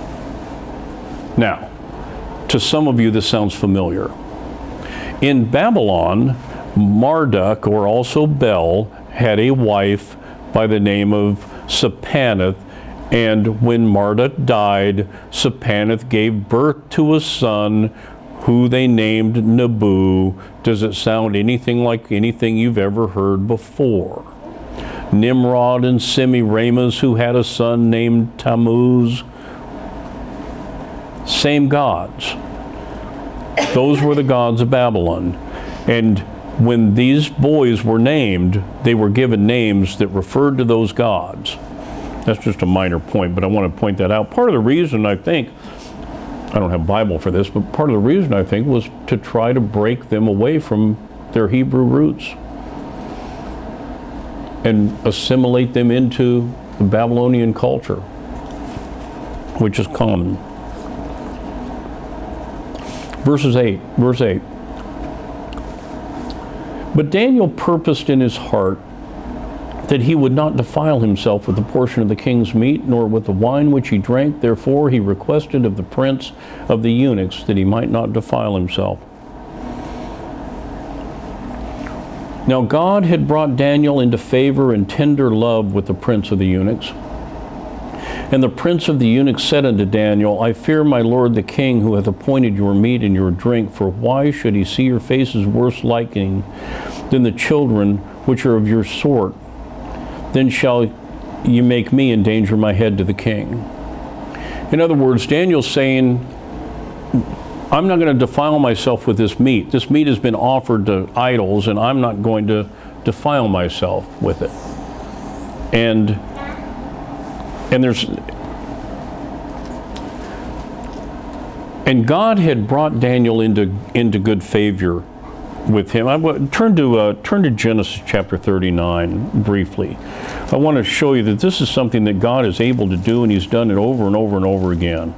Now, to some of you this sounds familiar. In Babylon, Marduk, or also Bel, had a wife by the name of Sarpanit, and when Marduk died, Sarpanit gave birth to a son who they named Nebu. Does it sound anything like anything you've ever heard before? Nimrod and Semiramis, who had a son named Tammuz. Same gods. Those were the gods of Babylon. And when these boys were named, they were given names that referred to those gods. That's just a minor point, but I want to point that out. Part of the reason, I think, I don't have a Bible for this, but part of the reason, I think, was to try to break them away from their Hebrew roots and assimilate them into the Babylonian culture, which is common. Verse 8. But Daniel purposed in his heart that he would not defile himself with the portion of the king's meat, nor with the wine which he drank. Therefore he requested of the prince of the eunuchs that he might not defile himself. Now God had brought Daniel into favor and tender love with the prince of the eunuchs. And the prince of the eunuchs said unto Daniel, I fear my lord the king, who hath appointed your meat and your drink, for why should he see your faces worse liking than the children which are of your sort? Then shall you make me endanger my head to the king. In other words, Daniel's saying, I'm not going to defile myself with this meat. This meat has been offered to idols, and I'm not going to defile myself with it. And God had brought Daniel into good favor with him. Turn to Genesis chapter 39 briefly. I want to show you that this is something that God is able to do, and he's done it over and over and over again.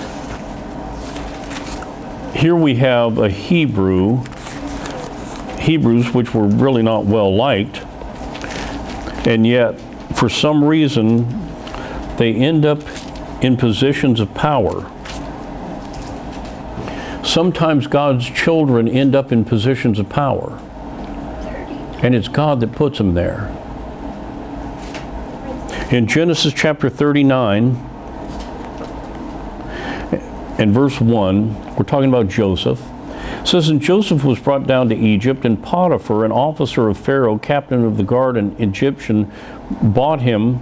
Here we have a Hebrews which were really not well liked, and yet for some reason they end up in positions of power. Sometimes God's children end up in positions of power, and it's God that puts them there. In Genesis chapter 39 and verse 1, we're talking about Joseph. It says, and Joseph was brought down to Egypt, and Potiphar, an officer of Pharaoh, captain of the guard, an Egyptian, bought him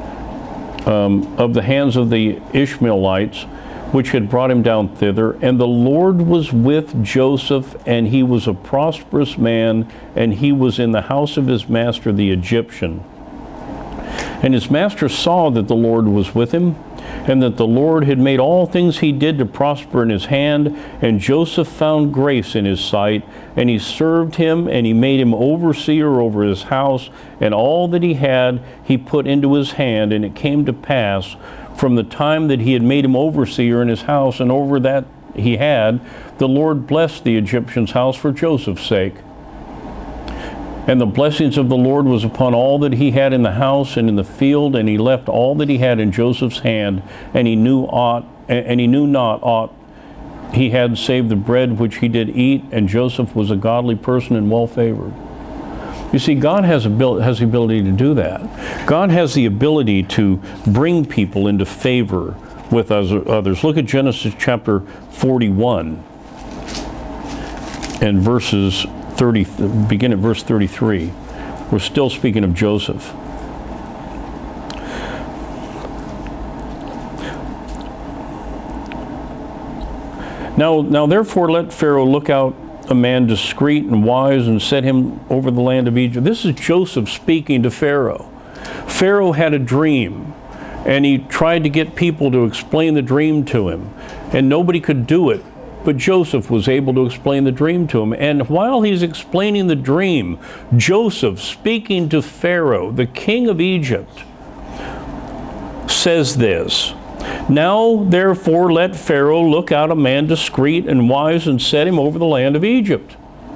of the hands of the Ishmaelites, which had brought him down thither. And the Lord was with Joseph, and he was a prosperous man, and he was in the house of his master the Egyptian. And his master saw that the Lord was with him, and that the Lord had made all things he did to prosper in his hand. And Joseph found grace in his sight, and he served him, and he made him overseer over his house, and all that he had he put into his hand. And it came to pass, from the time that he had made him overseer in his house, and over that he had, the Lord blessed the Egyptian's house for Joseph's sake. And the blessings of the Lord was upon all that he had in the house and in the field, and he left all that he had in Joseph's hand, and he knew not aught he had save the bread which he did eat. And Joseph was a godly person and well favored. You see, God has the ability to do that. God has the ability to bring people into favor with others. Look at Genesis chapter 41 and verses 30, begin at verse 33. We're still speaking of Joseph. Now therefore let Pharaoh look out a man discreet and wise and set him over the land of Egypt. This is Joseph speaking to Pharaoh. Pharaoh had a dream, and he tried to get people to explain the dream to him, and nobody could do it, but Joseph was able to explain the dream to him. And while he's explaining the dream, Joseph, speaking to Pharaoh, the king of Egypt, says this, "Now therefore let Pharaoh look out a man discreet and wise and set him over the land of Egypt."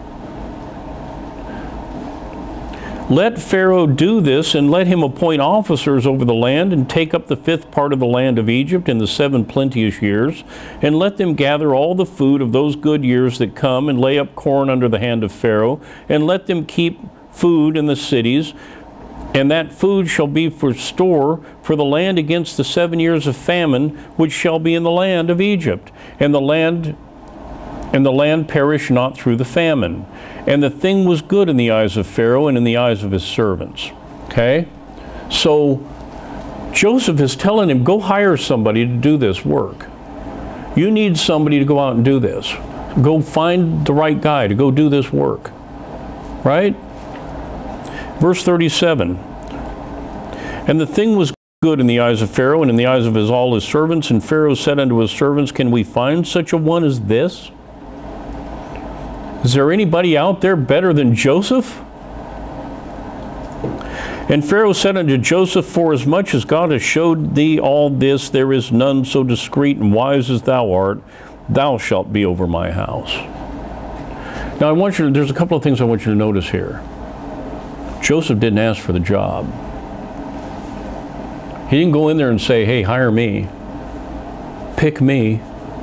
Let Pharaoh do this, and let him appoint officers over the land, and take up the 5th part of the land of Egypt in the 7 plenteous years, and let them gather all the food of those good years that come, and lay up corn under the hand of Pharaoh, and let them keep food in the cities, and that food shall be for store for the land against the 7 years of famine which shall be in the land of Egypt, and the land perish not through the famine. And the thing was good in the eyes of Pharaoh and in the eyes of his servants. Okay? So Joseph is telling him, go hire somebody to do this work. You need somebody to go out and do this. Go find the right guy to go do this work. Right? Verse 37. And the thing was good in the eyes of Pharaoh and in the eyes of all his servants. And Pharaoh said unto his servants, can we find such a one as this? Is there anybody out there better than Joseph? And Pharaoh said unto Joseph, forasmuch as God has showed thee all this, there is none so discreet and wise as thou art. Thou shalt be over my house. Now there's a couple of things I want you to notice here. Joseph didn't ask for the job. He didn't go in there and say, hey, hire me. Pick me.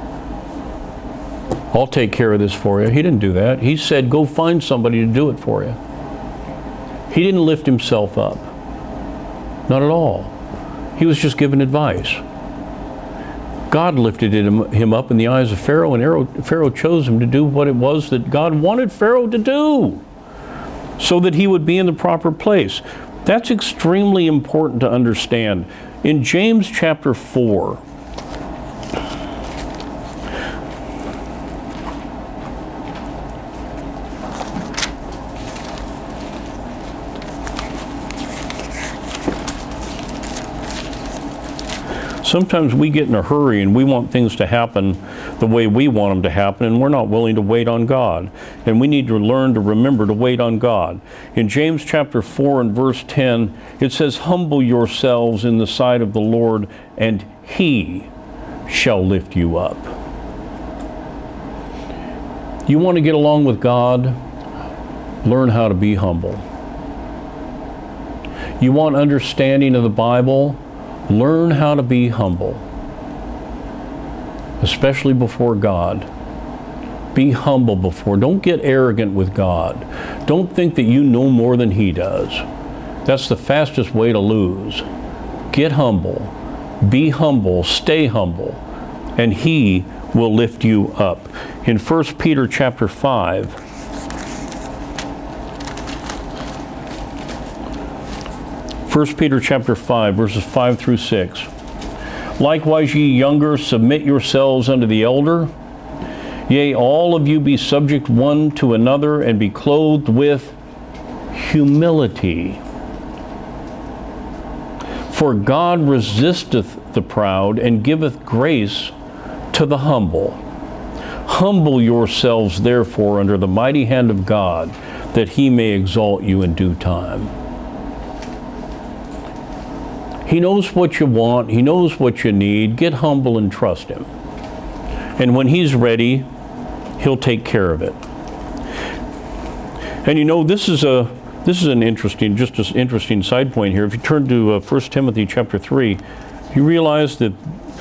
I'll take care of this for you. He didn't do that. He said, go find somebody to do it for you. He didn't lift himself up. Not at all. He was just giving advice. God lifted him up in the eyes of Pharaoh, and Pharaoh chose him to do what it was that God wanted Pharaoh to do, so that he would be in the proper place. That's extremely important to understand. In James chapter 4, sometimes we get in a hurry and we want things to happen the way we want them to happen, and we're not willing to wait on God. And we need to learn to remember to wait on God. In James chapter 4 and verse 10, it says, humble yourselves in the sight of the Lord, and He shall lift you up. You want to get along with God? Learn how to be humble. You want understanding of the Bible? Learn how to be humble, especially before God. Be humble before. Don't get arrogant with God. Don't think that you know more than He does. That's the fastest way to lose. Get humble. Be humble. Stay humble. And He will lift you up. In 1 Peter chapter 5, Peter chapter 5, verses 5 through 6. Likewise, ye younger, submit yourselves unto the elder. Yea, all of you be subject one to another, and be clothed with humility. For God resisteth the proud, and giveth grace to the humble. Humble yourselves, therefore, under the mighty hand of God, that He may exalt you in due time. He knows what you want. He knows what you need. Get humble and trust Him. And when He's ready, He'll take care of it. And you know, this is an interesting side point here. If you turn to 1 Timothy chapter 3, you realize that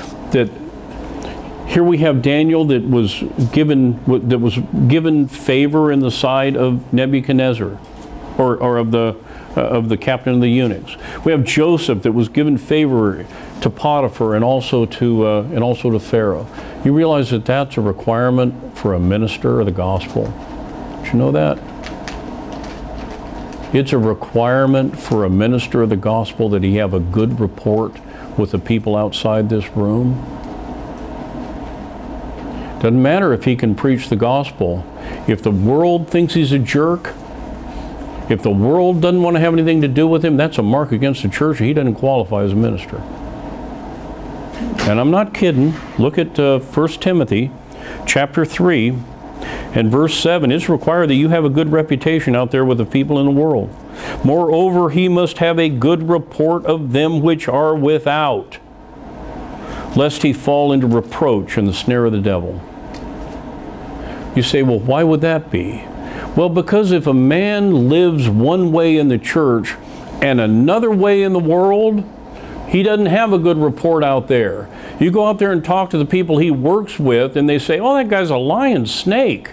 here we have Daniel that was given favor in the sight of Nebuchadnezzar, or of the captain of the eunuchs. We have Joseph that was given favor to Potiphar and also to Pharaoh. You realize that that's a requirement for a minister of the gospel. Did you know that? It's a requirement for a minister of the gospel that he have a good rapport with the people outside this room. Doesn't matter if he can preach the gospel. If the world thinks he's a jerk, if the world doesn't want to have anything to do with him, that's a mark against the church. He doesn't qualify as a minister. And I'm not kidding. Look at 1 Timothy chapter 3 and verse 7. It's required that you have a good reputation out there with the people in the world. Moreover, he must have a good report of them which are without, lest he fall into reproach and the snare of the devil. You say, well, why would that be? Well, because if a man lives one way in the church and another way in the world, he doesn't have a good report out there. You go out there and talk to the people he works with, and they say, oh, that guy's a lying snake.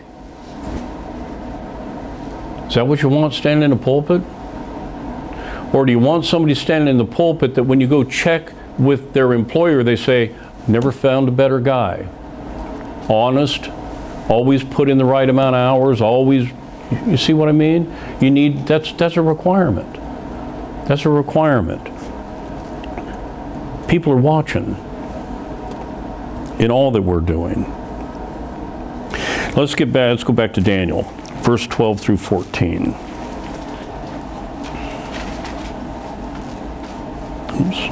Is that what you want standing in a pulpit? Or do you want somebody standing in the pulpit that when you go check with their employer, they say, never found a better guy. Honest, always put in the right amount of hours, always, you see what I mean? You need, that's a requirement. That's a requirement. People are watching in all that we're doing. Let's go back to Daniel, verse 12 through 14. Oops.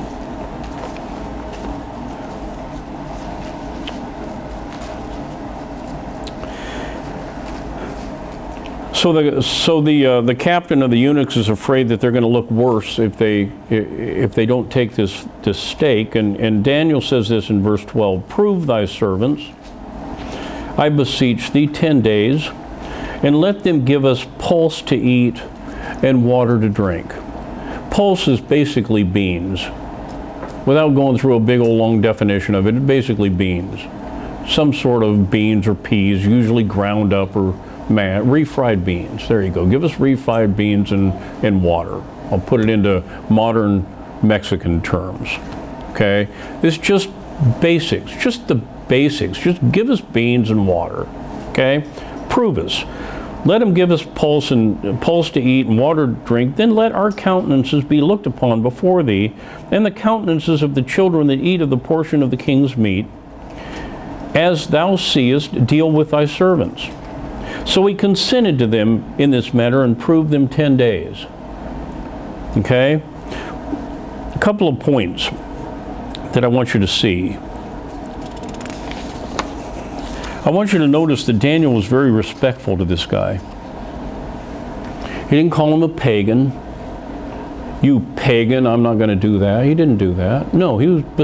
So the captain of the eunuchs is afraid that they're going to look worse if they don't take this stake. And Daniel says this in verse 12, prove thy servants, I beseech thee, 10 days, and let them give us pulse to eat and water to drink. Pulse is basically beans. Without going through a big old long definition of it, it's basically beans. Some sort of beans or peas, usually ground up or refried beans. There you go. Give us refried beans and water. I'll put it into modern Mexican terms. Okay? It's just basics. Just the basics. Just give us beans and water. Okay? Prove us. Let them give us pulse to eat and water to drink. Then let our countenances be looked upon before thee, and the countenances of the children that eat of the portion of the king's meat, as thou seest, deal with thy servants. So he consented to them in this matter and proved them 10 days. Okay? A couple of points that I want you to see. I want you to notice that Daniel was very respectful to this guy. He didn't call him a pagan. You pagan, I'm not going to do that. He didn't do that. No,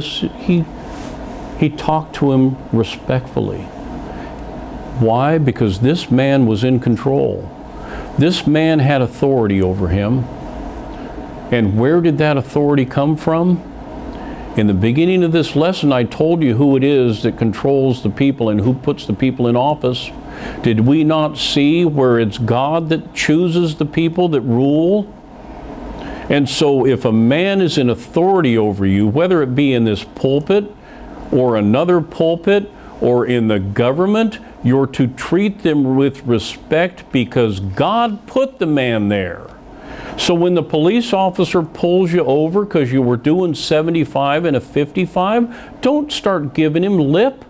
he talked to him respectfully. Why? Because this man was in control. This man had authority over him. And where did that authority come from? In the beginning of this lesson, I told you who it is that controls the people and who puts the people in office. Did we not see where it's God that chooses the people that rule? And so if a man is in authority over you, whether it be in this pulpit or another pulpit or in the government, you're to treat them with respect because God put the man there. So when the police officer pulls you over because you were doing 75 and a 55, don't start giving him lip.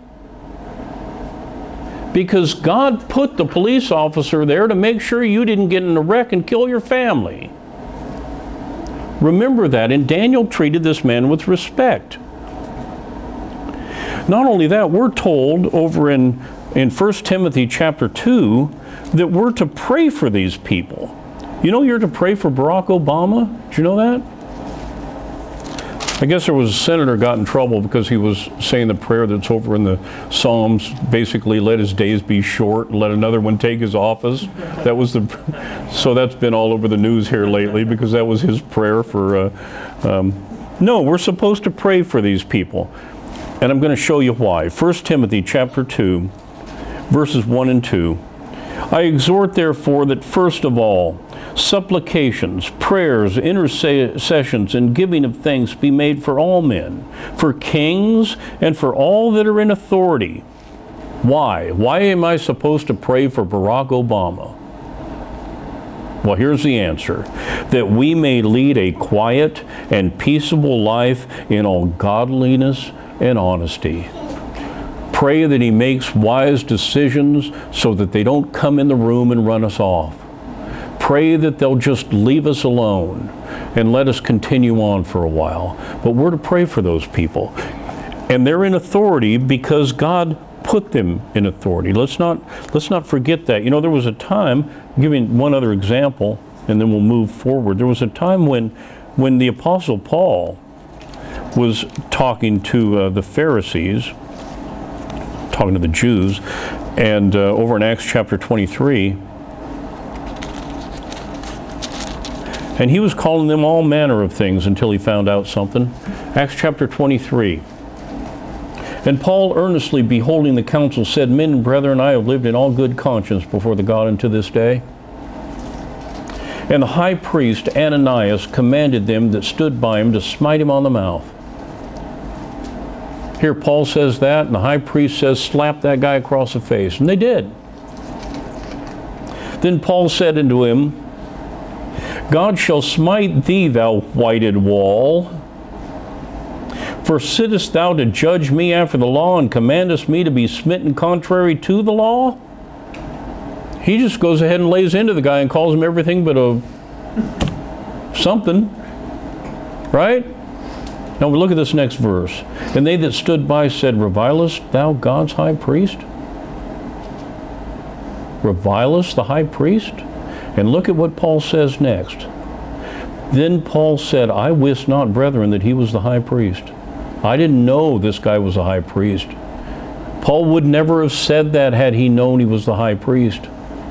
Because God put the police officer there to make sure you didn't get in a wreck and kill your family. Remember that, and Daniel treated this man with respect. Not only that, we're told over in 1 Timothy chapter 2 that we're to pray for these people. You know you're to pray for Barack Obama? Did you know that? I guess there was a senator got in trouble because he was saying the prayer that's over in the Psalms, basically let his days be short and let another one take his office. That was so that's been all over the news here lately because that was his prayer for, no, we're supposed to pray for these people. And I'm going to show you why. 1 Timothy chapter 2, verses 1 and 2. I exhort therefore that first of all, supplications, prayers, intercessions, and giving of thanks be made for all men, for kings, and for all that are in authority. Why? Why am I supposed to pray for Barack Obama? Well, here's the answer. That we may lead a quiet and peaceable life in all godliness and honesty. Pray that he makes wise decisions so that they don't come in the room and run us off. Pray that they'll just leave us alone and let us continue on for a while. But we're to pray for those people. And they're in authority because God put them in authority. Let's not forget that. You know, there was a time, giving one other example, and then we'll move forward. There was a time when the Apostle Paul was talking to the Pharisees, talking to the Jews, and over in Acts chapter 23, and he was calling them all manner of things until he found out something. Acts chapter 23. And Paul, earnestly beholding the council, said, Men and brethren, I have lived in all good conscience before the God unto this day. And the high priest Ananias commanded them that stood by him to smite him on the mouth. Here Paul says that, and the high priest says, slap that guy across the face. And they did. Then Paul said unto him, God shall smite thee, thou whited wall. For sittest thou to judge me after the law, and commandest me to be smitten contrary to the law? He just goes ahead and lays into the guy and calls him everything but a something. Right? Now we look at this next verse. And they that stood by said, Revilest thou God's high priest? Revilest the high priest? And look at what Paul says next. Then Paul said, I wist not, brethren, that he was the high priest. I didn't know this guy was a high priest. Paul would never have said that had he known he was the high priest.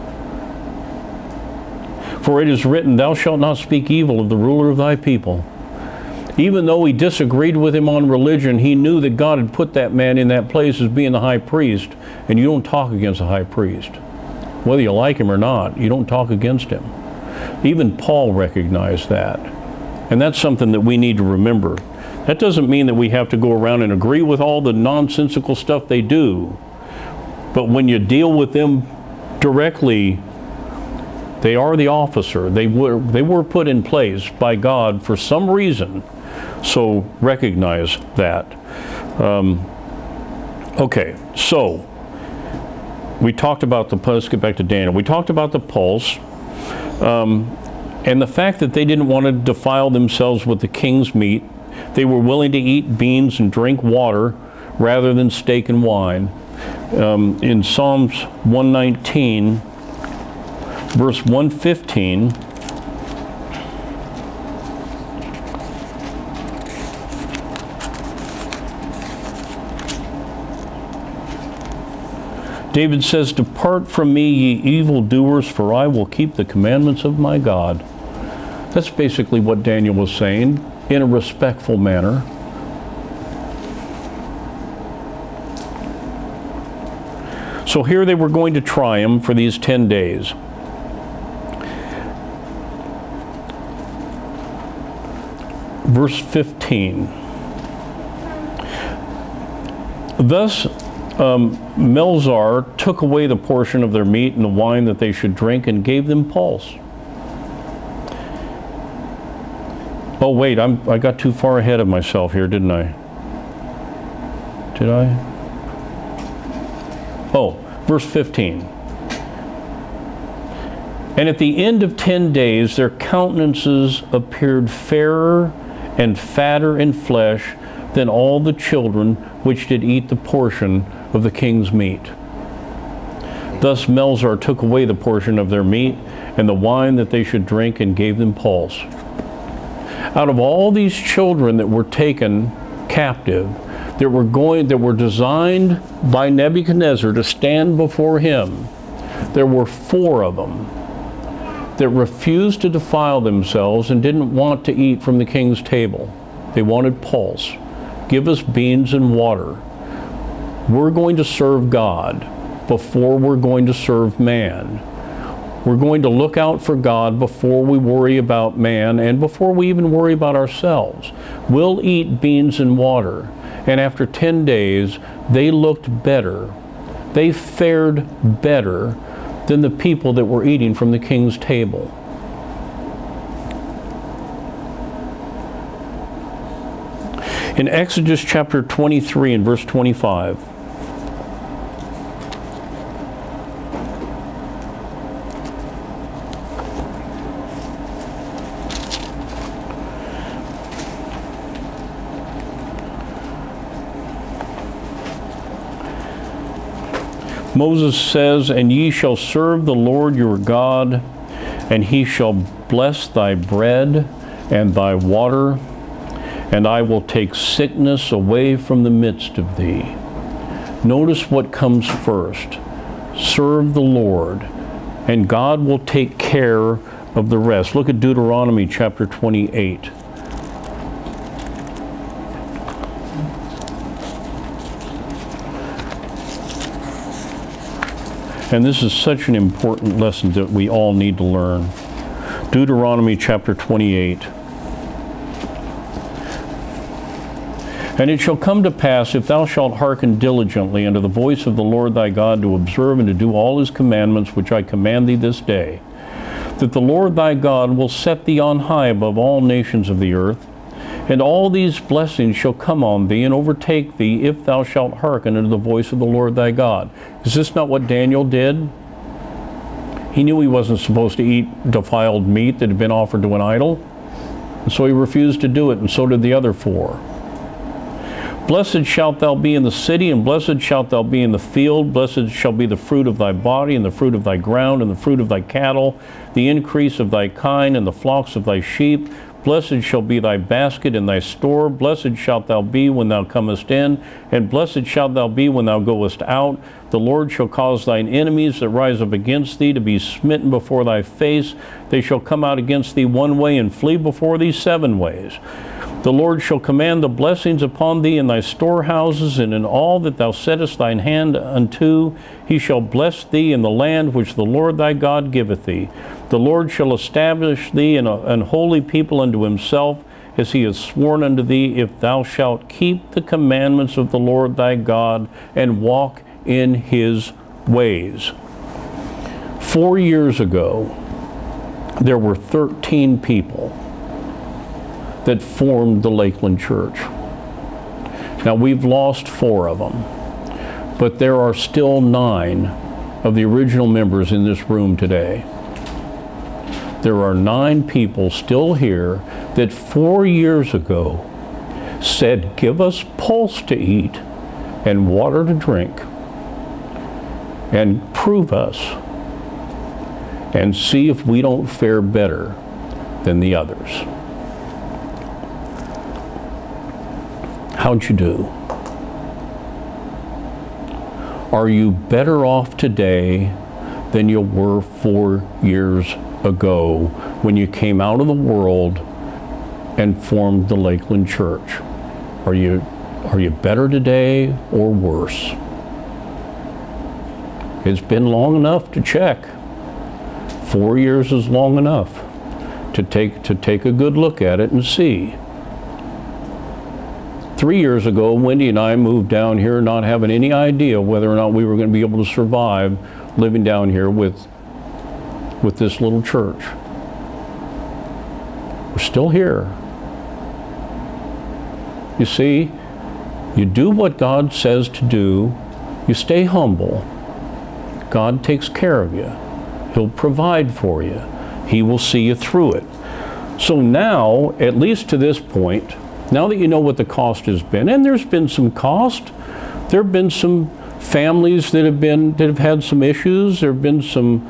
For it is written, Thou shalt not speak evil of the ruler of thy people. Even though he disagreed with him on religion, he knew that God had put that man in that place as being the high priest, and you don't talk against a high priest. Whether you like him or not, you don't talk against him. Even Paul recognized that. And that's something that we need to remember. That doesn't mean that we have to go around and agree with all the nonsensical stuff they do. But when you deal with them directly, they are the officer. They were put in place by God for some reason. So recognize that. Okay, so we talked about let's get back to Daniel. We talked about the pulse. And the fact that they didn't want to defile themselves with the king's meat. They were willing to eat beans and drink water rather than steak and wine. In Psalms 119, verse 115, David says, Depart from me, ye evildoers, for I will keep the commandments of my God. That's basically what Daniel was saying, in a respectful manner. So here they were going to try him for these 10 days. Verse 15. Thus Melzar took away the portion of their meat and the wine that they should drink and gave them pulse. Oh wait, I got too far ahead of myself here, didn't I? Did I? Oh, verse 15. And at the end of 10 days their countenances appeared fairer and fatter in flesh than all the children which did eat the portion of the king's meat. Thus Melzar took away the portion of their meat and the wine that they should drink and gave them pulse. Out of all these children that were taken captive, that were designed by Nebuchadnezzar to stand before him, there were 4 of them that refused to defile themselves and didn't want to eat from the king's table. They wanted pulse. Give us beans and water. We're going to serve God before we're going to serve man. We're going to look out for God before we worry about man and before we even worry about ourselves. We'll eat beans and water. And after 10 days, they looked better. They fared better than the people that were eating from the king's table. In Exodus chapter 23 and verse 25, Moses says, "And ye shall serve the Lord your God, and he shall bless thy bread and thy water, and I will take sickness away from the midst of thee." Notice what comes first. Serve the Lord, and God will take care of the rest. Look at Deuteronomy chapter 28. And this is such an important lesson that we all need to learn. Deuteronomy chapter 28. "And it shall come to pass, if thou shalt hearken diligently unto the voice of the Lord thy God, to observe and to do all his commandments which I command thee this day, that the Lord thy God will set thee on high above all nations of the earth, and all these blessings shall come on thee and overtake thee, if thou shalt hearken unto the voice of the Lord thy God." Is this not what Daniel did? He knew he wasn't supposed to eat defiled meat that had been offered to an idol, and so he refused to do it, and so did the other four. "Blessed shalt thou be in the city, and blessed shalt thou be in the field. Blessed shall be the fruit of thy body, and the fruit of thy ground, and the fruit of thy cattle, the increase of thy kind, and the flocks of thy sheep. Blessed shall be thy basket and thy store. Blessed shalt thou be when thou comest in, and blessed shalt thou be when thou goest out. The Lord shall cause thine enemies that rise up against thee to be smitten before thy face. They shall come out against thee one way, and flee before thee 7 ways. The Lord shall command the blessings upon thee in thy storehouses, and in all that thou settest thine hand unto. He shall bless thee in the land which the Lord thy God giveth thee. The Lord shall establish thee an holy people unto himself, as he has sworn unto thee, if thou shalt keep the commandments of the Lord thy God, and walk in his ways." 4 years ago, there were 13 people that formed the Lakeland Church. Now, we've lost 4 of them, but there are still 9 of the original members in this room today. There are 9 people still here that 4 years ago said, "Give us pulse to eat and water to drink, and prove us, and see if we don't fare better than the others." How'd you do? Are you better off today than you were 4 years ago when you came out of the world and formed the Lakeland Church? Are you better today or worse? It's been long enough to check. 4 years is long enough to take a good look at it and see. 3 years ago, Wendy and I moved down here not having any idea whether or not we were going to be able to survive living down here with this little church. We're still here. You see, you do what God says to do. You stay humble. God takes care of you. He'll provide for you. He will see you through it. So now, at least to this point, now that you know what the cost has been, and there's been some cost, there have been some families that have had some issues. There have been some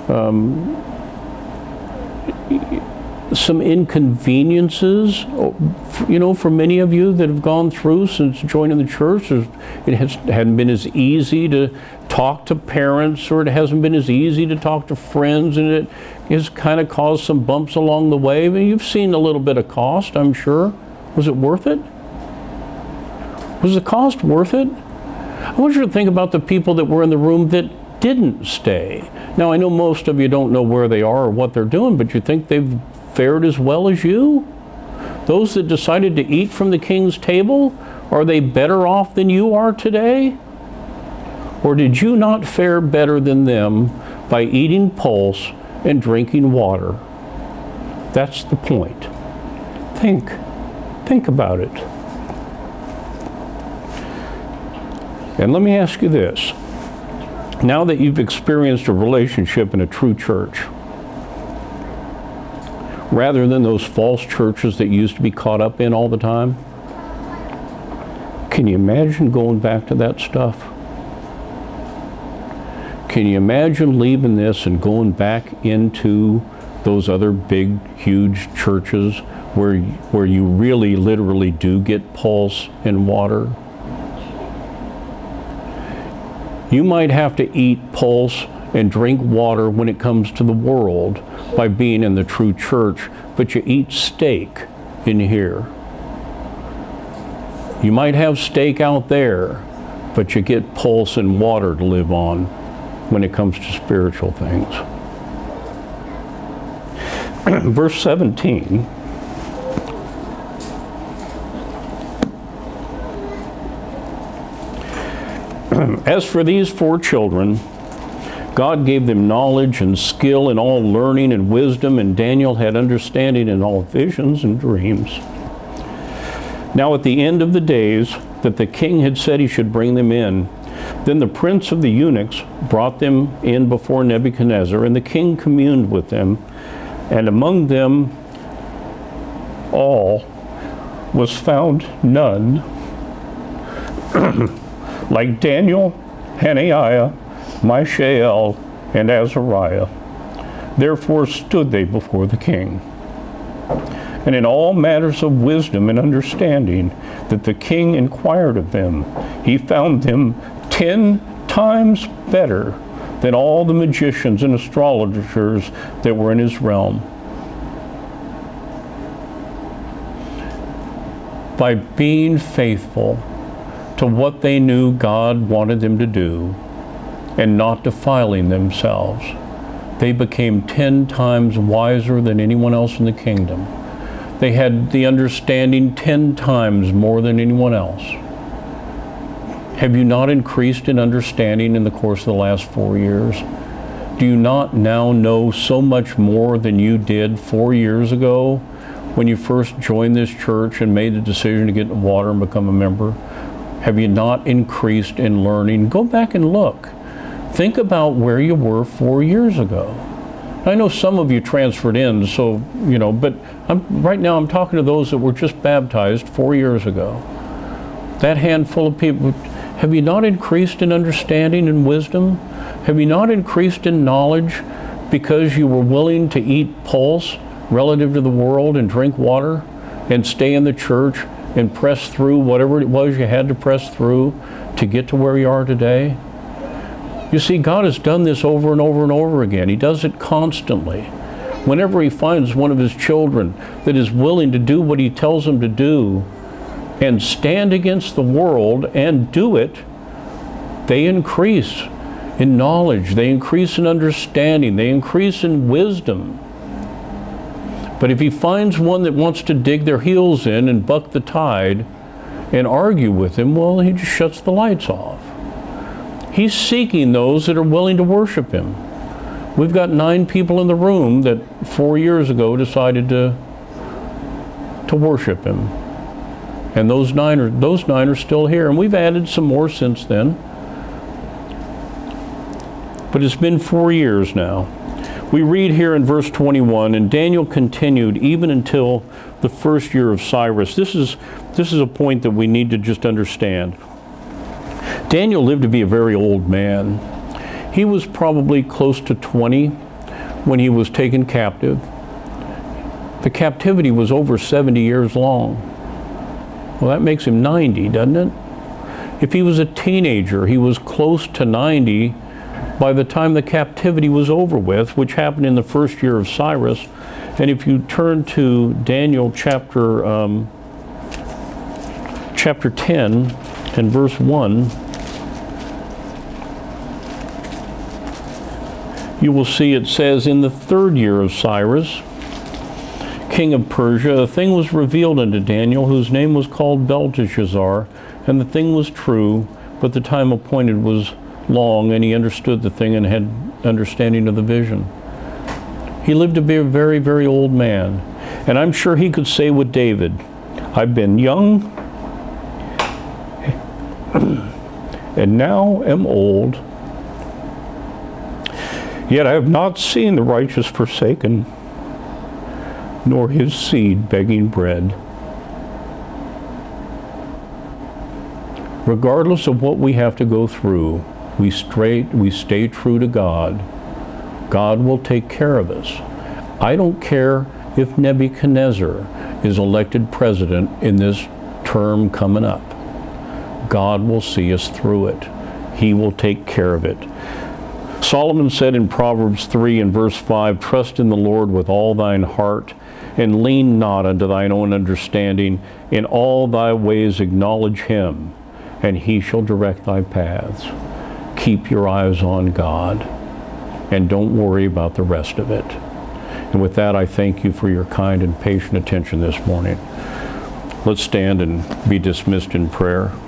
inconveniences, you know, for many of you that have gone through since joining the church. It hadn't been as easy to talk to parents, or it hasn't been as easy to talk to friends, and it has kind of caused some bumps along the way. I mean, you've seen a little bit of cost, I'm sure. Was it worth it? Was the cost worth it? I want you to think about the people that were in the room that didn't stay. Now, I know most of you don't know where they are or what they're doing, but you think they've fared as well as you? Those that decided to eat from the king's table, are they better off than you are today? Or did you not fare better than them by eating pulse and drinking water? That's the point. Think about it. And let me ask you this. Now that you've experienced a relationship in a true church, rather than those false churches that you used to be caught up in all the time, can you imagine going back to that stuff? Can you imagine leaving this and going back into those other big, huge churches where you really, literally do get pulse and water? You might have to eat pulse and drink water when it comes to the world by being in the true church, but you eat steak in here. You might have steak out there, but you get pulse and water to live on when it comes to spiritual things. Verse 17. As for these 4 children, God gave them knowledge and skill in all learning and wisdom, and Daniel had understanding in all visions and dreams. Now at the end of the days that the king had said he should bring them in, then the prince of the eunuchs brought them in before Nebuchadnezzar, and the king communed with them, and among them all was found none like Daniel, Hananiah, Mishael, and Azariah. Therefore stood they before the king. And in all matters of wisdom and understanding that the king inquired of them, he found them 10 times better than all the magicians and astrologers that were in his realm. By being faithful to what they knew God wanted them to do and not defiling themselves, they became 10 times wiser than anyone else in the kingdom. They had the understanding 10 times more than anyone else. Have you not increased in understanding in the course of the last 4 years? Do you not now know so much more than you did 4 years ago when you first joined this church and made the decision to get in the water and become a member? Have you not increased in learning? Go back and look. Think about where you were 4 years ago. I know some of you transferred in, so, you know, but right now I'm talking to those that were just baptized 4 years ago. That handful of people, have you not increased in understanding and wisdom? Have you not increased in knowledge because you were willing to eat pulse relative to the world and drink water and stay in the church and press through whatever it was you had to press through to get to where you are today? You see, God has done this over and over and over again. He does it constantly. Whenever he finds one of his children that is willing to do what he tells them to do and stand against the world and do it, they increase in knowledge, they increase in understanding, they increase in wisdom. But if he finds one that wants to dig their heels in and buck the tide and argue with him, well, he just shuts the lights off. He's seeking those that are willing to worship him. We've got 9 people in the room that 4 years ago decided to worship him. And those nine are still here. And we've added some more since then. But it's been 4 years now. We read here in verse 21, and Daniel continued even until the first year of Cyrus. This is a point that we need to just understand. Daniel lived to be a very old man. He was probably close to 20 when he was taken captive. The captivity was over 70 years long. Well, that makes him 90, doesn't it? If he was a teenager, he was close to 90 by the time the captivity was over with, which happened in the first year of Cyrus. And if you turn to Daniel chapter 10 and verse 1, you will see it says, in the 3rd year of Cyrus, king of Persia, a thing was revealed unto Daniel, whose name was called Belteshazzar, and the thing was true, but the time appointed was long, and he understood the thing and had understanding of the vision. He lived to be a very, very old man, and I'm sure he could say with David, I've been young, and now am old, yet I have not seen the righteous forsaken, nor his seed begging bread. Regardless of what we have to go through, we stay true to God, God will take care of us. I don't care if Nebuchadnezzar is elected president in this term coming up. God will see us through it. He will take care of it. Solomon said in Proverbs 3 and verse 5, "Trust in the Lord with all thine heart, and lean not unto thine own understanding. In all thy ways acknowledge him, and he shall direct thy paths." Keep your eyes on God, and don't worry about the rest of it. And with that, I thank you for your kind and patient attention this morning. Let's stand and be dismissed in prayer.